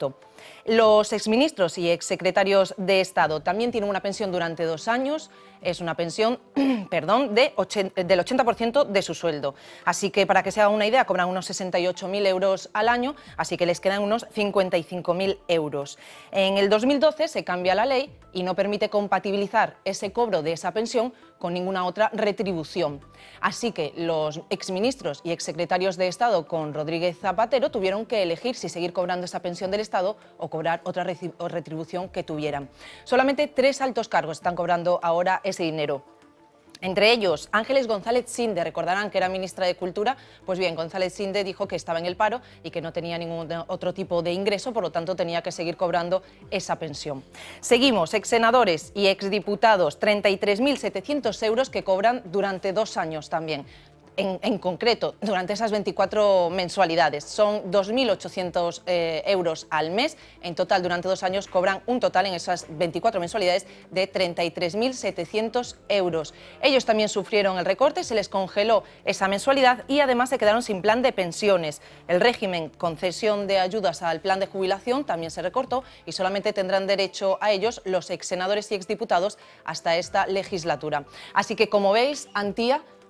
Los exministros y exsecretarios de Estado también tienen una pensión durante dos años, es una pensión perdón, de ochenta, del ochenta por ciento de su sueldo. Así que, para que se haga una idea, cobran unos sesenta y ocho mil euros al año, así que les quedan unos cincuenta y cinco mil euros. En el dos mil doce se cambia la ley y no permite compatibilizar ese cobro de esa pensión con ninguna otra retribución. Así que los exministros y exsecretarios de Estado con Rodríguez Zapatero tuvieron que elegir si seguir cobrando esa pensión del Estado o cobrar otra retribución que tuvieran. Solamente tres altos cargos están cobrando ahora ese dinero. Entre ellos, Ángeles González Sinde, recordarán que era ministra de Cultura. Pues bien, González Sinde dijo que estaba en el paro y que no tenía ningún otro tipo de ingreso, por lo tanto tenía que seguir cobrando esa pensión. Seguimos, exsenadores y exdiputados, treinta y tres mil setecientos euros que cobran durante dos años también. En, en concreto, durante esas veinticuatro mensualidades, son dos mil ochocientos eh, euros al mes. En total, durante dos años, cobran un total en esas veinticuatro mensualidades de treinta y tres mil setecientos euros. Ellos también sufrieron el recorte, se les congeló esa mensualidad y además se quedaron sin plan de pensiones. El régimen concesión de ayudas al plan de jubilación también se recortó y solamente tendrán derecho a ellos los exsenadores y exdiputados hasta esta legislatura. Así que, como veis, Antía,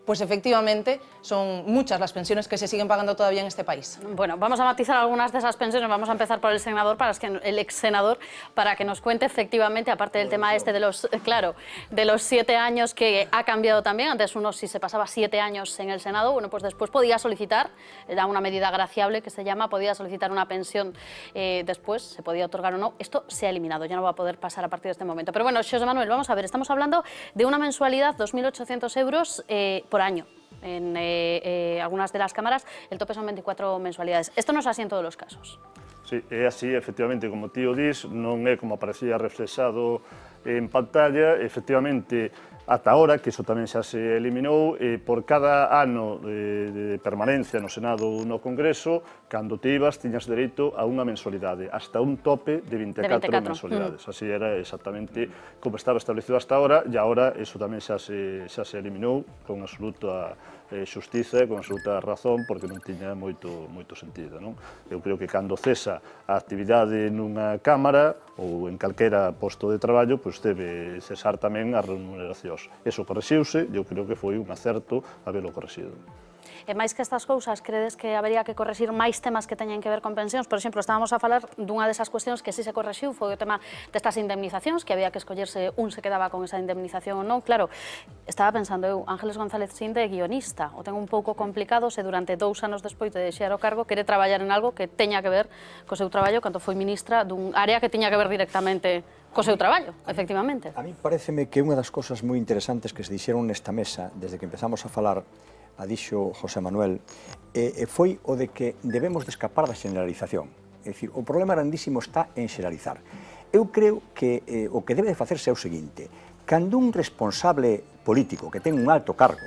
pues efectivamente son muchas las pensiones que se siguen pagando todavía en este país. Bueno, vamos a matizar algunas de esas pensiones. Vamos a empezar por el senador, para que, el ex senador, para que nos cuente efectivamente, aparte del tema este de los, claro, de los siete años que ha cambiado también. Antes uno, si se pasaba siete años en el Senado, bueno, pues después podía solicitar, era una medida agraciable que se llama, podía solicitar una pensión eh, después, se podía otorgar o no. Esto se ha eliminado, ya no va a poder pasar a partir de este momento. Pero bueno, Xosé Manuel, vamos a ver, estamos hablando de una mensualidad, dos mil ochocientos euros eh, por año. En eh, eh, algunas de las cámaras el tope son veinticuatro mensualidades. Esto no es así en todos los casos. Sí, é así, efectivamente, como tío dis, non é como aparecía reflexado en pantalla, efectivamente, ata ahora, que iso tamén xa se eliminou, eh, por cada ano de, de permanencia no Senado ou no Congreso, cando te ibas, tiñas dereito a unha mensualidade, hasta un tope de vinte e catro mensualidades. Mm. Así era exactamente como estaba establecido hasta ahora, e agora iso tamén xa se, xa se eliminou con absoluta eh, xustiza e con absoluta razón, porque non tiña moito, moito sentido. Non? Eu creo que cando cesa a actividade nunha cámara ou en calquera posto de traballo, pois debe cesar tamén as remuneracións. Eso correxiuse, eu creo que foi un acerto habelo correxido. E máis que estas cousas, credes que habería que correxir máis temas que teñen que ver con pensións? Por exemplo, estábamos a falar dunha desas cuestións que sí se correxiu, foi o tema destas indemnizacións, que había que escollerse un se quedaba con esa indemnización ou non. Claro, estaba pensando eu, Ángeles González Sinde é guionista, o ten un pouco complicado se durante dous anos despois de deixar o cargo quere traballar en algo que teña que ver co seu traballo cando foi ministra dun área que tiña que ver directamente co seu traballo, efectivamente. A mí pareceme que unha das cosas moi interesantes que se dixeron nesta mesa, desde que empezamos a falar, a dixo José Manuel, eh, foi o de que debemos de escapar da generalización. É dicir, o problema grandísimo está en xeralizar. Eu creo que eh, o que debe de facerse é o seguinte: cando un responsable político que ten un alto cargo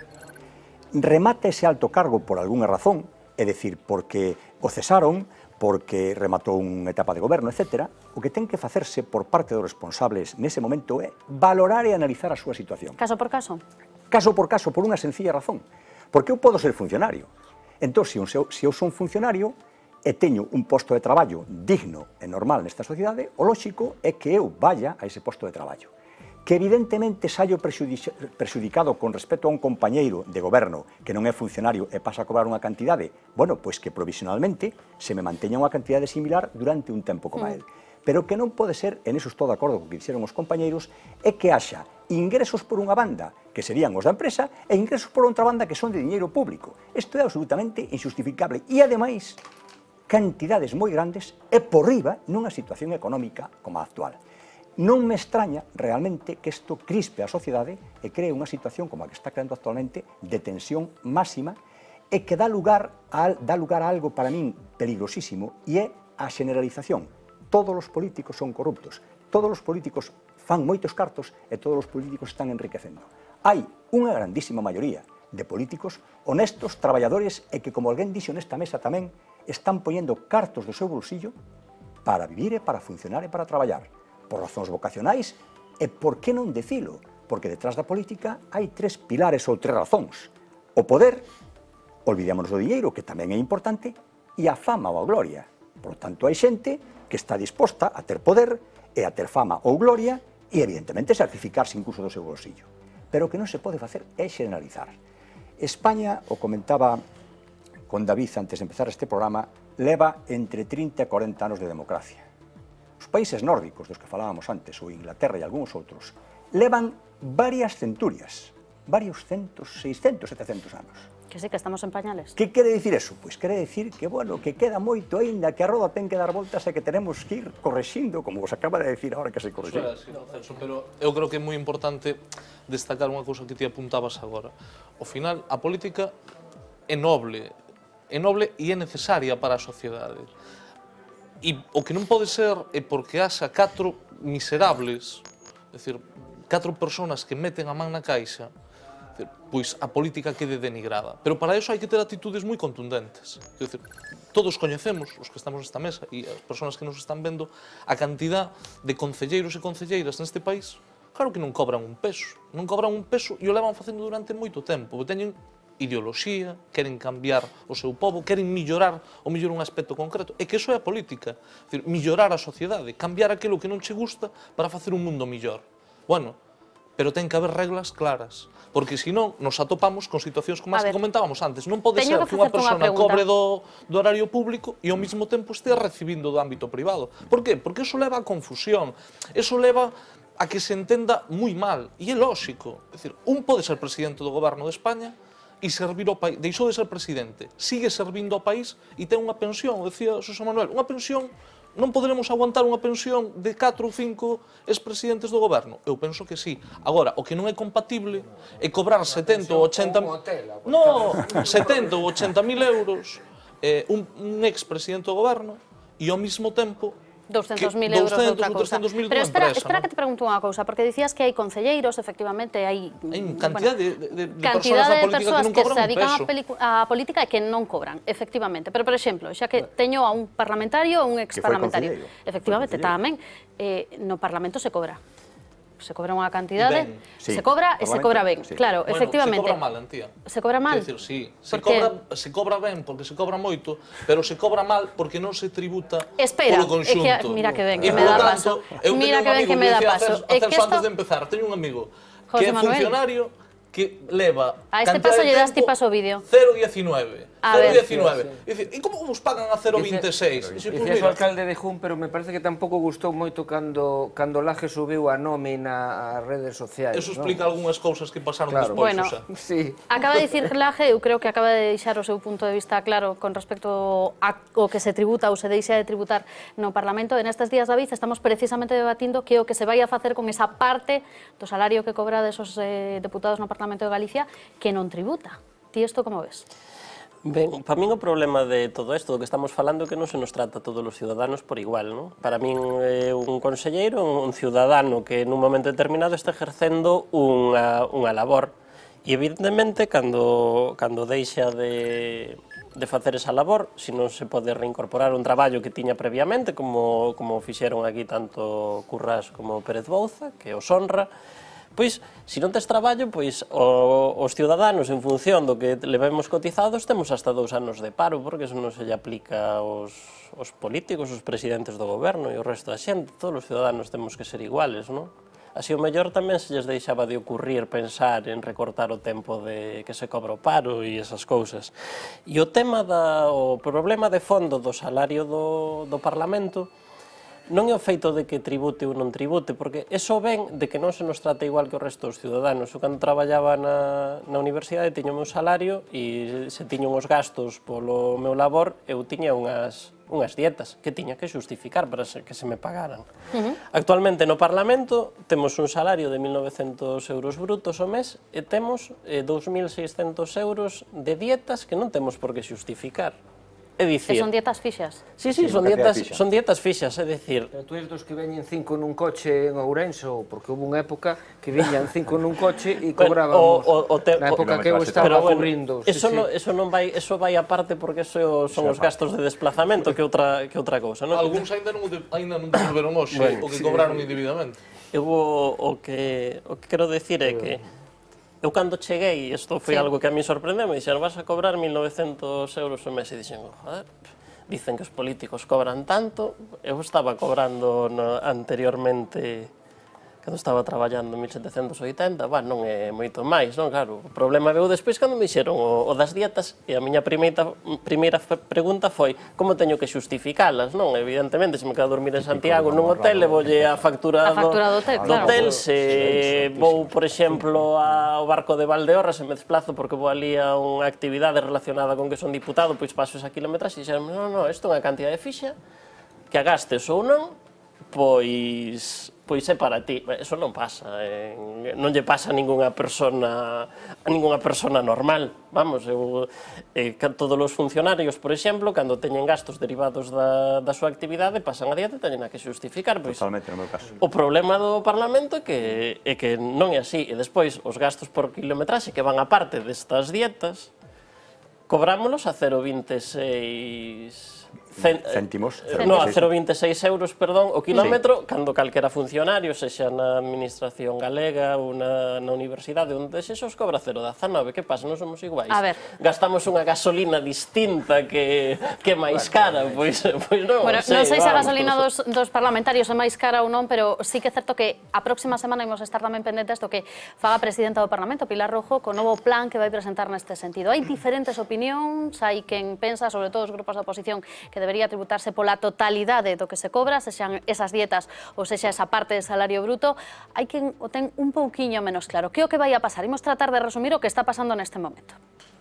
remata ese alto cargo por algunha razón, é dicir, porque o cesaron, porque rematou unha etapa de goberno, etcétera, o que ten que facerse por parte dos responsables nese momento é valorar e analizar a súa situación. Caso por caso? Caso por caso, por unha sencilla razón. Porque eu podo ser funcionario. Entón, se eu, se eu son funcionario e teño un posto de traballo digno e normal nesta sociedade, o lóxico é que eu vaya a ese posto de traballo. Que evidentemente saio prexudicado con respecto a un compañeiro de goberno que non é funcionario e pasa a cobrar unha cantidade, bueno, pois que provisionalmente se me manteña unha cantidade similar durante un tempo como a él. Pero que non pode ser, en eso estou de acordo co que dixeron os compañeiros, é que haxa ingresos por unha banda, que serían os da empresa, e ingresos por outra banda que son de diñeiro público. Isto é absolutamente injustificable e, ademais, cantidades moi grandes e por riba nunha situación económica como a actual. Non me extraña realmente que isto crispe a sociedade e cree unha situación como a que está creando actualmente de tensión máxima e que dá lugar a, dá lugar a algo para min peligrosísimo e é a generalización. Todos os políticos son corruptos, todos os políticos fan moitos cartos e todos os políticos están enriquecendo. Hai unha grandísima maioría de políticos honestos, traballadores e que, como alguén dixo nesta mesa tamén, están poñendo cartos do seu bolsillo para vivir e para funcionar e para traballar, por razóns vocacionais e, por que non decilo, porque detrás da política hai tres pilares ou tres razóns: o poder, olvidémonos do diñeiro, que tamén é importante, e a fama ou a gloria. Por tanto, hai xente que está disposta a ter poder e a ter fama ou gloria e, evidentemente, sacrificarse incluso do seu bolsillo. Pero o que non se pode facer é generalizar. España, o comentaba con David antes de empezar este programa, leva entre trinta e corenta anos de democracia. Os países nórdicos, dos que falábamos antes, ou Inglaterra e algúns outros, levan varias centurias, varios centos, seiscentos, setecentos anos. Que sí, que estamos en pañales. Que quere dicir eso? Pois quere dicir que, bueno, que queda moito aínda, que a roda ten que dar voltas e que tenemos que ir correxindo, como vos acaba de decir ahora que se correxiu. Sí, no, Celso, pero eu creo que é moi importante destacar unha cousa que ti apuntabas agora. Ao final, a política é noble, é noble e é necesaria para a sociedade. E o que non pode ser é porque haxa catro miserables, é dicir, catro personas que meten a man na caixa, pois a política quede denigrada. Pero para iso hai que ter actitudes moi contundentes. É dicir, todos coñecemos, os que estamos nesta mesa e as persoas que nos están vendo, a cantidad de concelleiros e concelleiras neste país, claro que non cobran un peso. Non cobran un peso e o levan facendo durante moito tempo. Teñen ideoloxía, queren cambiar o seu pobo, queren millorar o mellor un aspecto concreto. E que iso é a política. É dicir, millorar a sociedade, cambiar aquilo que non che gusta para facer un mundo millor. Bueno, pero ten que haber reglas claras, porque senón nos atopamos con situacións como as que comentábamos antes. Non pode ser que unha persona cobre do, do horario público e ao mesmo tempo estea recibindo do ámbito privado. Por qué? Porque eso leva a confusión, eso leva a que se entenda moi mal, e é lóxico. É dicir, un pode ser presidente do goberno de España e servir ao país, deixou de ser presidente, sigue servindo ao país e ten unha pensión, decía Xosé Manuel, unha pensión, non poderemos aguantar unha pensión de catro ou cinco expresidentes do goberno? Eu penso que sí. Agora, o que non é compatible é cobrar setenta ou ochenta... No, setenta ou ochenta mil euros eh, un, un expresidente do goberno e ao mesmo tempo doscientos mil euros de outra cousa. Pero espera, espera que te pregunto unha cousa, porque dicías que hai concelleiros, efectivamente, hai... Hai cantidad de persoas da política que non cobran un peso. Cantidad de persoas que se dedican á política e que non cobran, efectivamente. Pero, por exemplo, xa que teño a un parlamentario ou un exparlamentario, efectivamente, tamén, no Parlamento se cobra. Se cobra unha cantidade, se cobra e se cobra ben. Claro, efectivamente. Se cobra mal, Antía. Se cobra mal? Quer dicir, sí, se cobra ben porque se cobra moito, pero se cobra mal porque non se tributa polo conxunto. Mira que ben, que me dá paso. Mira que ben que me dá paso. Hacerso antes de empezar, teño un amigo que é funcionario que leva a este paso lle das ti paso o vídeo. cero diecinueve. cero diecinueve. E como vos pagan a cero veintiséis? Dicías o alcalde de Jun, pero me parece que tampouco gustou moito cando cando Laje subiu a nómina ás redes sociais. Eso explica algunhas cousas que pasaron despois. Bueno, acaba de dicir Laje, eu creo que acaba de deixar o seu punto de vista claro con respecto ao que se tributa ou se deixa de tributar no Parlamento. En estes días, David, estamos precisamente debatindo que o que se vai a facer con esa parte do salario que cobra desos deputados no Parlamento de Galicia que non tributa. Ti isto como ves? Ben, para min o problema de todo isto, do que estamos falando, é que non se nos trata a todos os ciudadanos por igual, non? Para min, é un conselleiro, un ciudadano que nun momento determinado está ejercendo unha, unha labor. E, evidentemente, cando, cando deixa de, de facer esa labor, se non se pode reincorporar un traballo que tiña previamente, como, como fixeron aquí tanto Currás como Pérez Bouza, que os honra, pois, se non tes traballo, pois, o, os ciudadanos, en función do que levemos cotizados, temos hasta dous anos de paro, porque eso non se lle aplica aos, aos políticos, aos presidentes do goberno e o resto da xente. Todos os ciudadanos temos que ser iguales, non? Así, o mellor tamén se lles deixaba de ocurrir pensar en recortar o tempo de que se cobra o paro e esas cousas. E o tema da, o problema de fondo do salario do, do Parlamento non é o feito de que tribute ou non tribute, porque eso ven de que non se nos trata igual que o resto dos ciudadanos. Eu, cando traballaba na, na universidade, tiña un salario e se tiñan os gastos polo meu labor, eu tiña unhas, unhas dietas que tiña que justificar para que se me pagaran. Uh-huh. Actualmente no Parlamento temos un salario de mil novecientos euros brutos ao mes e temos eh, dous mil seiscentos euros de dietas que non temos por que justificar. É dicir... Que son dietas fixas? Sí, sí, son dietas, son dietas fixas, é dicir... Pero tú eres dos que veñen cinco nun coche en Ourense, porque houve unha época que viñan cinco nun coche e cobrábamos, na época que eu estaba cubrindo. Eso non vai, eso vai aparte porque eso son os gastos de desplazamento que outra que outra cousa, non? Algúns ainda non ainda non devolveron hoxe o que cobraron indebidamente. Eu o que o que quero decir é que eu, cando cheguei, isto foi algo que a mí sorprendeu, me dixeron, vas a cobrar mil novecientos euros o mes, e dixen, joder, dicen que os políticos cobran tanto, eu estaba cobrando anteriormente, cando estaba traballando en mil setecentos oitenta, non é moito máis, non? Claro, o problema veu despois cando me dixeron o das dietas, e a miña primeira pregunta foi como teño que justificalas, non? Evidentemente, se me quedo a dormir en Santiago nun hotel, levolle a factura do hotel, se vou, por exemplo, ao barco de Valdeorras, se me desplazo porque vou ali a unha actividade relacionada con que son diputado, pois paso esa kilometraxe e dixeron, non, non, isto é unha cantidade fixa, que a gastes ou non, pois... pois é para ti. Eso non pasa, eh, non lle pasa a ningunha persona a ningunha persona normal. Vamos, eu, eh, todos os funcionarios, por exemplo, cando teñen gastos derivados da, da súa actividade, pasan a dieta e teñen a que justificar. Pois, totalmente, no meu caso. O problema do Parlamento é que, é que non é así. E despois, os gastos por kilometraxe que van a parte destas dietas, cobrámolos a cero vinte e seis céntimos. No, a cero vinte e seis euros, perdón, o kilómetro, cando calquera funcionario, sexa na administración galega ou na universidade, onde xesos cobra cero dezanove. Que pasa, non somos iguais? A ver. Gastamos unha gasolina distinta que máis cara, pois non. Bueno, non sei se a gasolina dos parlamentarios é máis cara ou non, pero sí que é certo que a próxima semana imos estar tamén pendentes do que faga a presidenta do Parlamento, Pilar Rojo, co novo plan que vai presentar neste sentido. Hai diferentes opinións, hai quen pensa, sobre todo os grupos da oposición, que debería tributarse pola totalidade do que se cobra, sexan esas dietas ou sexa esa parte de salario bruto. Hai quen o ten un pouquiño menos claro. Que é o que vai a pasar? Imos tratar de resumir o que está pasando neste momento.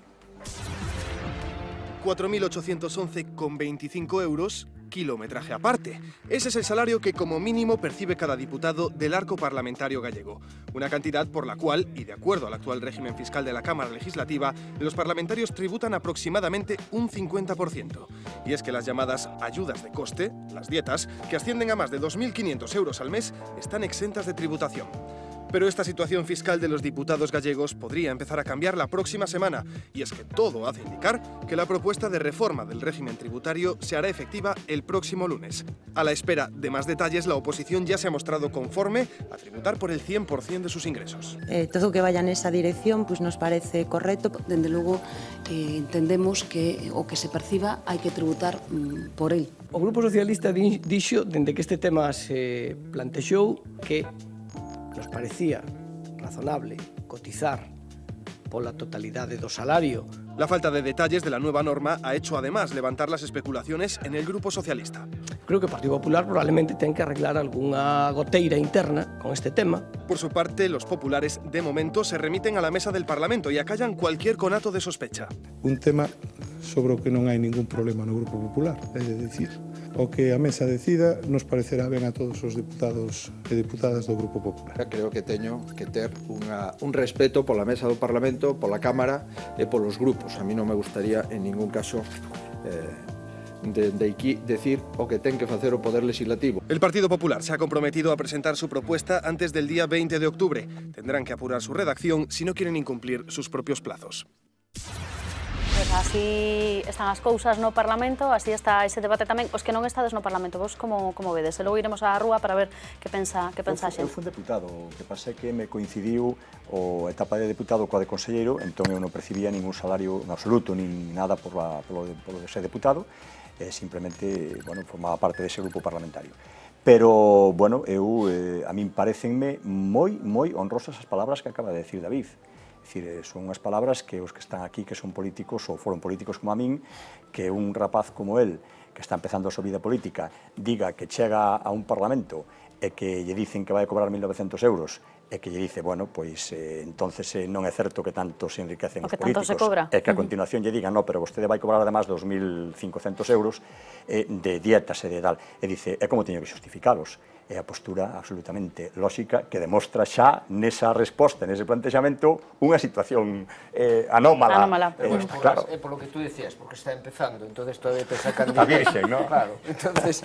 cuatro mil ochocientos once con veinticinco euros, kilometraje aparte. Ese es el salario que como mínimo percibe cada diputado del arco parlamentario gallego. Una cantidad por la cual, y de acuerdo al actual régimen fiscal de la Cámara Legislativa, los parlamentarios tributan aproximadamente un cincuenta por ciento. Y es que las llamadas ayudas de coste, las dietas, que ascienden a más de dos mil quinientos euros al mes, están exentas de tributación. Pero esta situación fiscal de los diputados gallegos podría empezar a cambiar la próxima semana, y es que todo hace indicar que la propuesta de reforma del régimen tributario se hará efectiva el próximo lunes. A la espera de más detalles, la oposición ya se ha mostrado conforme a tributar por el cien por cien de sus ingresos. Eh, todo que vaya nesa dirección pues nos parece correcto. Dende logo, eh, entendemos que o que se perciba hai que tributar mm, por el. O Grupo Socialista dixo, dende que este tema se plantexou, que nos parecía razonable cotizar pola totalidade do salario. La falta de detalles de la nueva norma ha hecho además levantar las especulaciones en el Grupo Socialista. Creo que o Partido Popular probablemente ten que arreglar algunha goteira interna con este tema. Por su parte, los populares de momento se remiten a la mesa del Parlamento y acallan cualquier conato de sospecha. Un tema sobre o que non hai ningún problema no Grupo Popular, é dicir, o que a mesa decida nos parecerá ben a todos os deputados e deputadas do Grupo Popular. Creo que teño que ter unha, un respeto pola mesa do Parlamento, pola Cámara e polos grupos. A mí non me gustaría en ningún caso eh, de, de aquí decir o que ten que facer o Poder Legislativo. El Partido Popular se ha comprometido a presentar su propuesta antes del día veinte de octubre. Tendrán que apurar su redacción si no quieren incumplir sus propios plazos. Pues así están as cousas no Parlamento, así está ese debate tamén. Os que non estades no Parlamento, vos como, como vedes? E logo iremos á rúa para ver que pensa, que pensa a xente. Eu fui deputado, o que pasa é que me coincidiu o etapa de deputado coa de conselleiro, entón eu non percibía ningún salario en absoluto, nin nada por, la, polo, polo de ser deputado, eh, simplemente, bueno, formaba parte dese grupo parlamentario. Pero, bueno, eu, eh, a min parecenme moi, moi honrosas as palabras que acaba de decir David. É dicir, son unhas palabras que os que están aquí, que son políticos ou foron políticos como a min, que un rapaz como él, que está empezando a súa vida política, diga que chega a un parlamento e que lle dicen que vai cobrar mil novecientos euros e que lle dice, bueno, pois eh, entonces eh, non é certo que tanto se enriquecen os políticos, e que a continuación lle digan, no, pero vostede vai cobrar además dos mil cincocentos euros eh, de dietas e de tal, e dice, é como teño que justificalos. É a postura absolutamente lóxica que demostra xa nesa resposta, nese plantexamento, unha situación eh, anómala. Anómala. Pero bueno, eh, claro. É polo que tú decías, porque está empezando, entonces todavía te sacan... A virxen, ¿no? Claro, entonces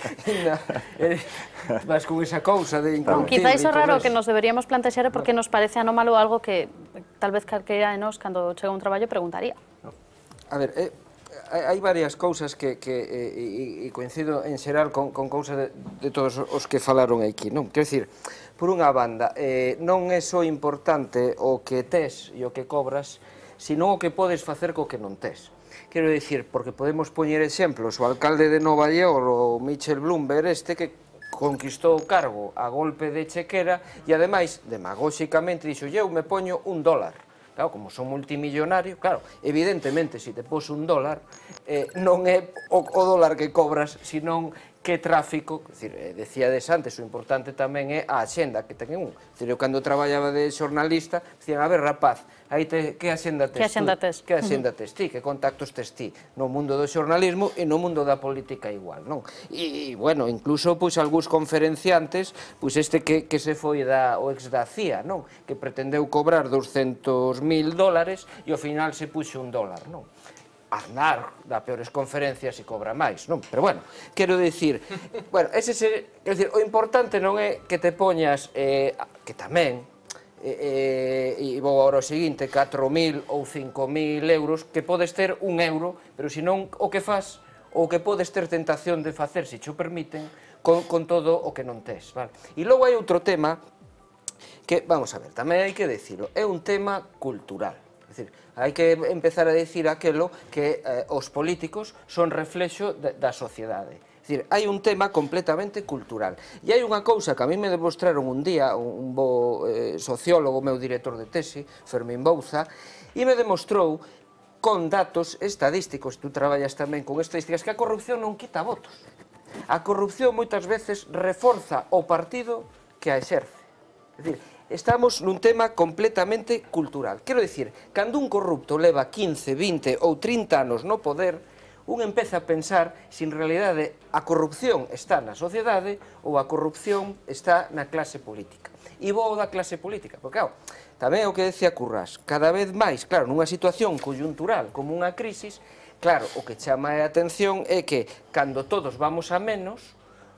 eh, vas con esa cousa de incumplir... Quizá iso raro que nos deberíamos plantexar porque nos parece anómalo algo que tal vez calquera de nós, cando chega un traballo, preguntaría. A ver, eh, hai varias cousas que, que e, e coincido en xeral con, con cousas de, de todos os que falaron aquí, non? Quero dicir, por unha banda, eh, non é só importante o que tes e o que cobras, sino o que podes facer co que non tes. Quero dicir, porque podemos poñer exemplos, o alcalde de Nova York, o Michel Bloomberg, este que conquistou o cargo a golpe de chequera e, ademais, demagóxicamente, dixo, eu me poño un dólar. Claro, como son multimillonario, claro, evidentemente, se te pos un dólar, eh, non é o, o dólar que cobras, senón que tráfico, decir, eh, decíades antes, o importante tamén é a axenda que ten un. Decir, eu cando traballaba de xornalista, dicían, a ver, rapaz, aí te, que axenda tes que axenda tes? Que axenda tes ti, que contactos tes ti, no mundo do xornalismo e no mundo da política igual, non? E, bueno, incluso, pois, algúns conferenciantes, pois, este que, que se foi da, o ex da C I A, non? Que pretendeu cobrar doscientos mil dólares e ao final se puxo un dólar, non? Aznar dá peores conferencias e cobra máis, non? Pero, bueno, quero dicir, bueno, ese se, quero dicir, o importante non é que te poñas, eh, que tamén, eh, e vou agora o seguinte, catro mil ou cinco mil euros, que podes ter un euro, pero senón o que faz o que podes ter tentación de facer, se xo permiten, con, con todo o que non tes. Vale? E logo hai outro tema que, vamos a ver, tamén hai que decirlo, é un tema cultural. É dicir, hai que empezar a decir aquelo que eh, os políticos son reflexo de, da sociedade. É dicir, hai un tema completamente cultural. E hai unha cousa que a mí me demostraron un día un bo eh, sociólogo, meu director de tesi, Fermín Bouza, e me demostrou con datos estadísticos, tú traballas tamén con estadísticas, que a corrupción non quita votos. A corrupción moitas veces reforza o partido que a exerce. É dicir, estamos nun tema completamente cultural. Quero dicir, cando un corrupto leva quince, vinte ou trinta anos no poder, un empeza a pensar se en realidade a corrupción está na sociedade ou a corrupción está na clase política. E vou da clase política, porque, claro, tamén é o que decía Currás, cada vez máis, claro, nunha situación coyuntural como unha crisis, claro, o que chama a atención é que, cando todos vamos a menos,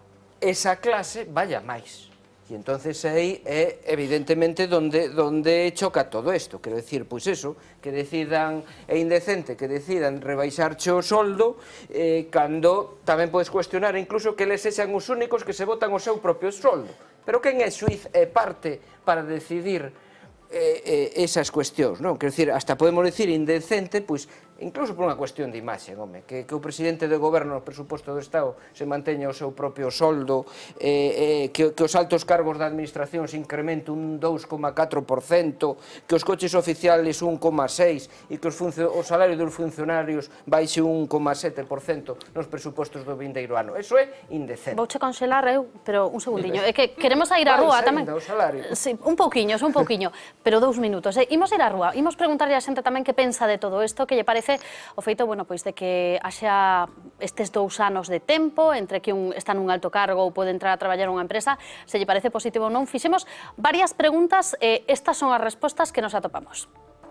esa clase vaya máis. E entonces aí é evidentemente donde, donde choca todo isto. Quero dicir, pois eso, que decidan, é indecente que decidan rebaixarche o soldo, eh, cando tamén podes cuestionar incluso que eles sexan os únicos que se botan o seu propio soldo. Pero quen é xuiz e parte para decidir eh, eh, esas cuestións, non? Quero dicir, hasta podemos dicir indecente, pois, incluso por unha cuestión de imaxe, home, que, que o presidente do goberno no presuposto do Estado se manteña o seu propio soldo, eh, eh, que, que os altos cargos da administración se incrementen un dous coma catro por cento, que os coches oficiales un coma seis por cento e que os o salario dos funcionarios baixe un coma sete por cento nos presupostos do vindeiro ano. Eso é indecente. Vouche conxelar eu, pero un segundiño. É que queremos ir á rúa tamén. Sí, un pouquiño, un pouquiño, pero dous minutos. Eh? Imos ir á rúa, imos preguntarlle a xente tamén que pensa de todo isto, que lle parece o feito, bueno, pois de que haxa estes dous anos de tempo entre que un está nun alto cargo ou pode entrar a traballar nunha empresa, se lle parece positivo ou non. Fixemos varias preguntas e estas son as respostas que nos atopamos.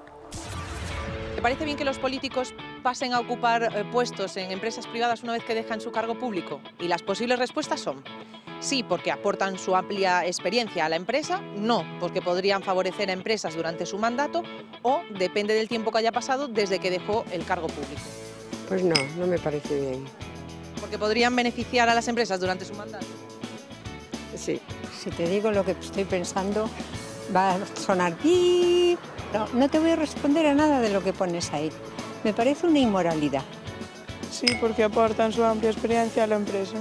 ¿Te parece bien que los políticos pasen a ocupar eh, puestos en empresas privadas una vez que dejan su cargo público? Y las posibles respuestas son: sí, porque aportan su amplia experiencia a la empresa; no, porque podrían favorecer a empresas durante su mandato; o depende del tiempo que haya pasado desde que dejó el cargo público. Pues no, no me parece bien. Porque podrían beneficiar a las empresas durante su mandato. Sí. Si te digo lo que estoy pensando, va a sonar ¡pi! No, no te voy a responder a nada de lo que pones ahí. Me parece una inmoralidad. Sí, porque aportan su amplia experiencia a la empresa.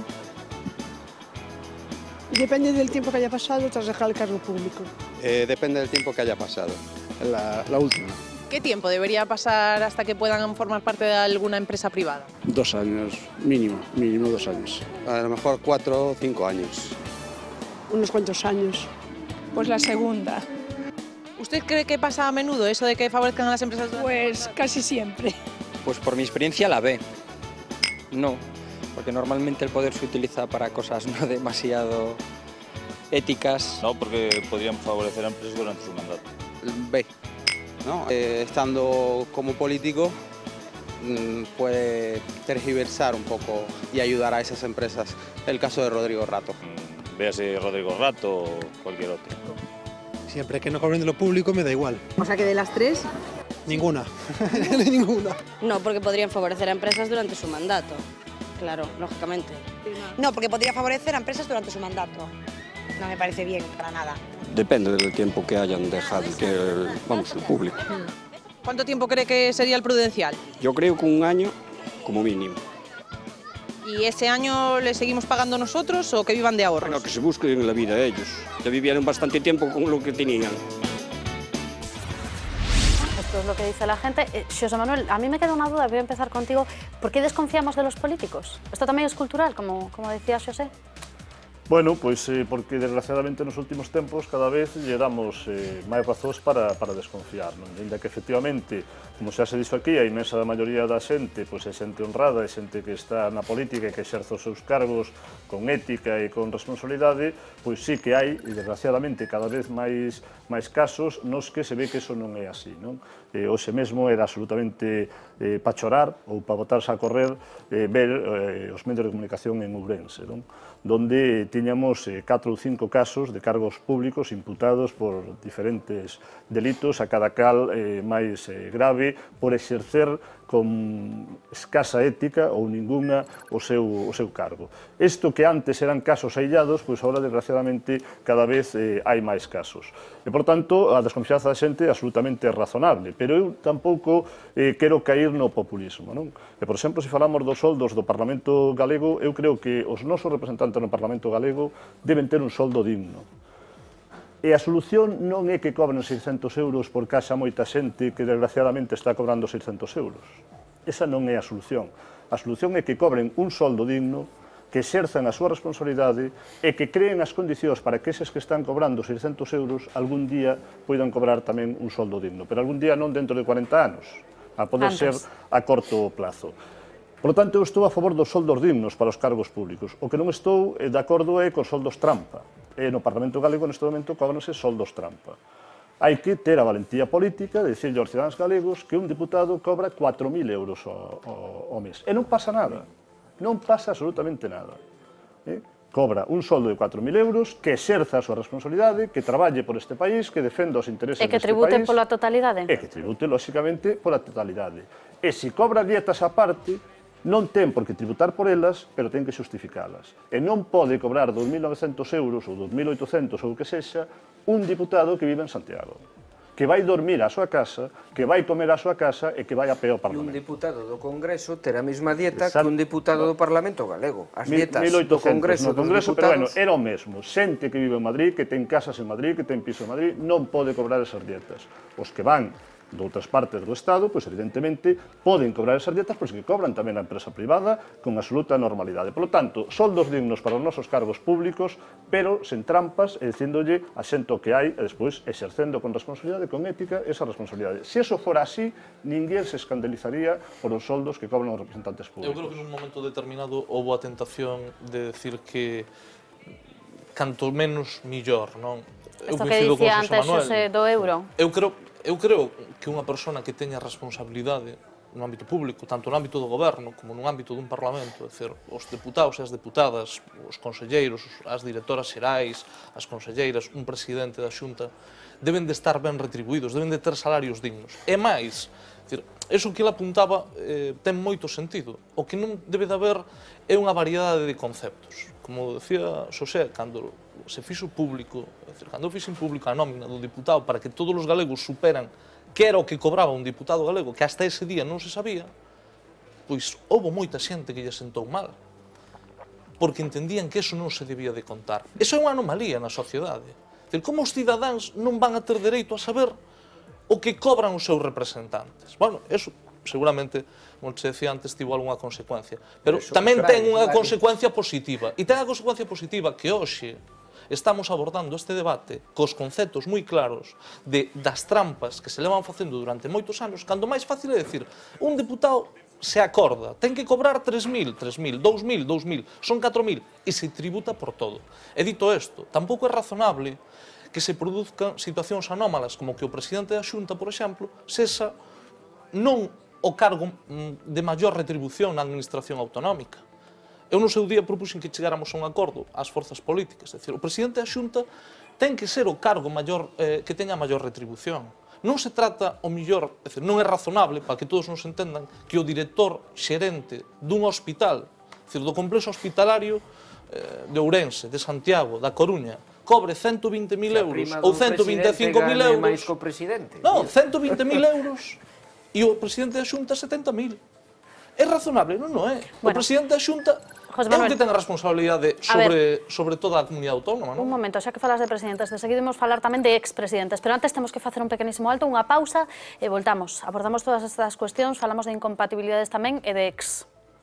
Depende del tiempo que haya pasado tras dejar el cargo público. Eh, depende del tiempo que haya pasado. La, la última. ¿Qué tiempo debería pasar hasta que puedan formar parte de alguna empresa privada? Dos años, mínimo, mínimo dos años. A lo mejor cuatro o cinco años. Unos cuantos años. Pues la segunda. ¿Usted cree que pasa a menudo eso de que favorezcan a las empresas? Pues casi siempre. Pues por mi experiencia la B. No, porque normalmente el poder se utiliza para cosas no demasiado éticas. No, porque podrían favorecer a empresas durante su mandato. B. ¿No? Eh, estando como político mmm, puede tergiversar un poco y ayudar a esas empresas. El caso de Rodrigo Rato. Mm, véase Rodrigo Rato o cualquier otro. Siempre que no cobren de lo público me da igual. O sea que de las tres... Ninguna. Ninguna. No, porque podrían favorecer a empresas durante su mandato. Claro, lógicamente. No, porque podría favorecer a empresas durante su mandato. No me parece bien, para nada. Depende del tiempo que hayan dejado que el, vamos, el público. ¿Cuánto tiempo cree que sería el prudencial? Yo creo que un año como mínimo. ¿Y ese año le seguimos pagando nosotros o que vivan de ahorros? Bueno, que se busquen la vida ellos. Ya vivieron bastante tiempo con lo que tenían. Esto es lo que dice la gente. Eh, Xosé Manuel, a mí me queda una duda, voy a empezar contigo. ¿Por qué desconfiamos de los políticos? ¿Esto tamén es cultural, como, como decía Xosé? Bueno, pois eh, porque desgraciadamente nos últimos tempos cada vez lle damos eh, máis razóns para, para desconfiar, non? Ainda que efectivamente, como xa se dixo aquí, a imensa maioría da xente pois é xente honrada, é xente que está na política e que exerce os seus cargos con ética e con responsabilidade, pois sí que hai, e desgraciadamente cada vez máis, máis casos nos que se ve que eso non é así, non? Eh, hoxe mesmo era absolutamente eh, pa chorar ou pa botarse a correr eh, ver eh, os medios de comunicación en Ourense, non? Donde tiñamos eh, catro ou cinco casos de cargos públicos imputados por diferentes delitos, a cada cal eh, máis eh, grave, por exercer con escasa ética ou ninguna o seu, o seu cargo. Isto que antes eran casos aillados, pois agora, desgraciadamente, cada vez eh, hai máis casos. E, por tanto, a desconfianza da xente é absolutamente razonable, pero eu tampouco eh, quero cair no populismo, non? E, por exemplo, se falamos dos soldos do Parlamento galego, eu creo que os nosos representantes no Parlamento galego deben ter un soldo digno. E a solución non é que cobren seiscentos euros porque haxa moita xente que desgraciadamente está cobrando seiscentos euros. Esa non é a solución. A solución é que cobren un soldo digno, que exerzan a súa responsabilidade e que creen as condicións para que eses que están cobrando seiscentos euros algún día poidan cobrar tamén un soldo digno. Pero algún día non dentro de cuarenta anos, a poder ser a corto plazo. Por lo tanto, eu estou a favor dos soldos dignos para os cargos públicos. O que non estou de acordo é con soldos trampa. E no Parlamento galego, neste momento, cobranse soldos trampa. Hai que ter a valentía política de dicirle aos cidadáns galegos que un diputado cobra cuatro mil euros ao mes. E non pasa nada. Non pasa absolutamente nada. Cobra un soldo de cuatro mil euros, que exerza a súa responsabilidade, que traballe por este país, que defenda os intereses deste país. E que tribute pola totalidade. E que tribute, lóxicamente, pola totalidade. E se cobra dietas á parte, non ten por que tributar por elas, pero ten que xustificalas. E non pode cobrar dos mil novecentos euros ou dos mil oitocentos ou o que sexa un diputado que vive en Santiago, que vai dormir á súa casa, que vai comer á súa casa e que vai a pé ao Parlamento. E un diputado do Congreso terá a mesma dieta que un diputado do Parlamento galego. As dietas do Congreso dos diputados... Pero, bueno, era o mesmo. Xente que vive en Madrid, que ten casas en Madrid, que ten piso en Madrid, non pode cobrar esas dietas. Os que van de outras partes do Estado, pois evidentemente poden cobrar esas dietas, pois que cobran tamén a empresa privada con absoluta normalidade. Por lo tanto, soldos dignos para os nosos cargos públicos, pero sen trampas e dicíndolle a xente o que hai e despois exercendo con responsabilidade, con ética, esa responsabilidade. Se eso fora así, ninguén se escandalizaría por os soldos que cobran os representantes públicos. Eu creo que nun momento determinado houve a tentación de decir que canto menos millor, non? Isto que dicía antes Xosé do euro. Eu creo Eu creo que unha persona que teña responsabilidade no ámbito público, tanto no ámbito do goberno como no ámbito dun parlamento, é dicir, os deputados e as deputadas, os conselleiros, as directoras xerais, as conselleiras, un presidente da Xunta, deben de estar ben retribuídos, deben de ter salarios dignos. E máis, iso que ele apuntaba eh, ten moito sentido. O que non debe de haber é unha variedade de conceptos. Como decía Xosé, cando se fixo público, é dicir, cando fixen público a nómina do diputado para que todos os galegos superan que era o que cobraba un diputado galego, que hasta ese día non se sabía, pois houve moita xente que lle sentou mal, porque entendían que eso non se debía de contar. Eso é unha anomalía na sociedade. É dicir, como os cidadáns non van a ter dereito a saber o que cobran os seus representantes? Bueno, eso seguramente, como se decía antes, tivo algunha consecuencia. Pero tamén ten unha consecuencia positiva. E ten a consecuencia positiva que hoxe estamos abordando este debate cos conceptos moi claros de, das trampas que se levan facendo durante moitos anos, cando máis fácil é dicir, un diputado se acorda, ten que cobrar tres mil, tres mil, dous mil, dous mil, son catro mil, e se tributa por todo. E dito isto, tampouco é razonable que se produzcan situacións anómalas como que o presidente da Xunta, por exemplo, sexa non o cargo de maior retribución na administración autonómica. Eu no seu día propuxen que chegáramos a un acordo ás forzas políticas, é dicir, o presidente da Xunta ten que ser o cargo maior, eh, que teña maior retribución. Non se trata, o millor, é dicir, non é razonable, para que todos nos entendan, que o director xerente dun hospital, é dicir, do complexo hospitalario eh, de Ourense, de Santiago, da Coruña, cobre ciento vinte mil euros ou ciento vinte e cinco mil euros. máis co presidente. Non, ciento vinte mil euros e o presidente da Xunta setenta mil. É razonable? Non, non é. O presidente da Xunta é o que ten a responsabilidade sobre, sobre toda a comunidade autónoma, non? Un momento, xa que falas de presidentes, de seguido imos falar tamén de expresidentes, pero antes temos que facer un pequenísimo alto, unha pausa, e voltamos. Abordamos todas estas cuestións, falamos de incompatibilidades tamén e de ex.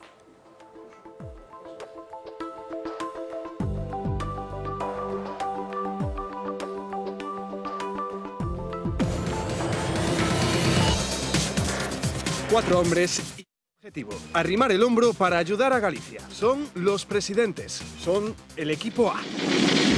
Cuatro hombres y objetivo, arrimar el hombro para ayudar a Galicia. Son los presidentes, son el equipo A.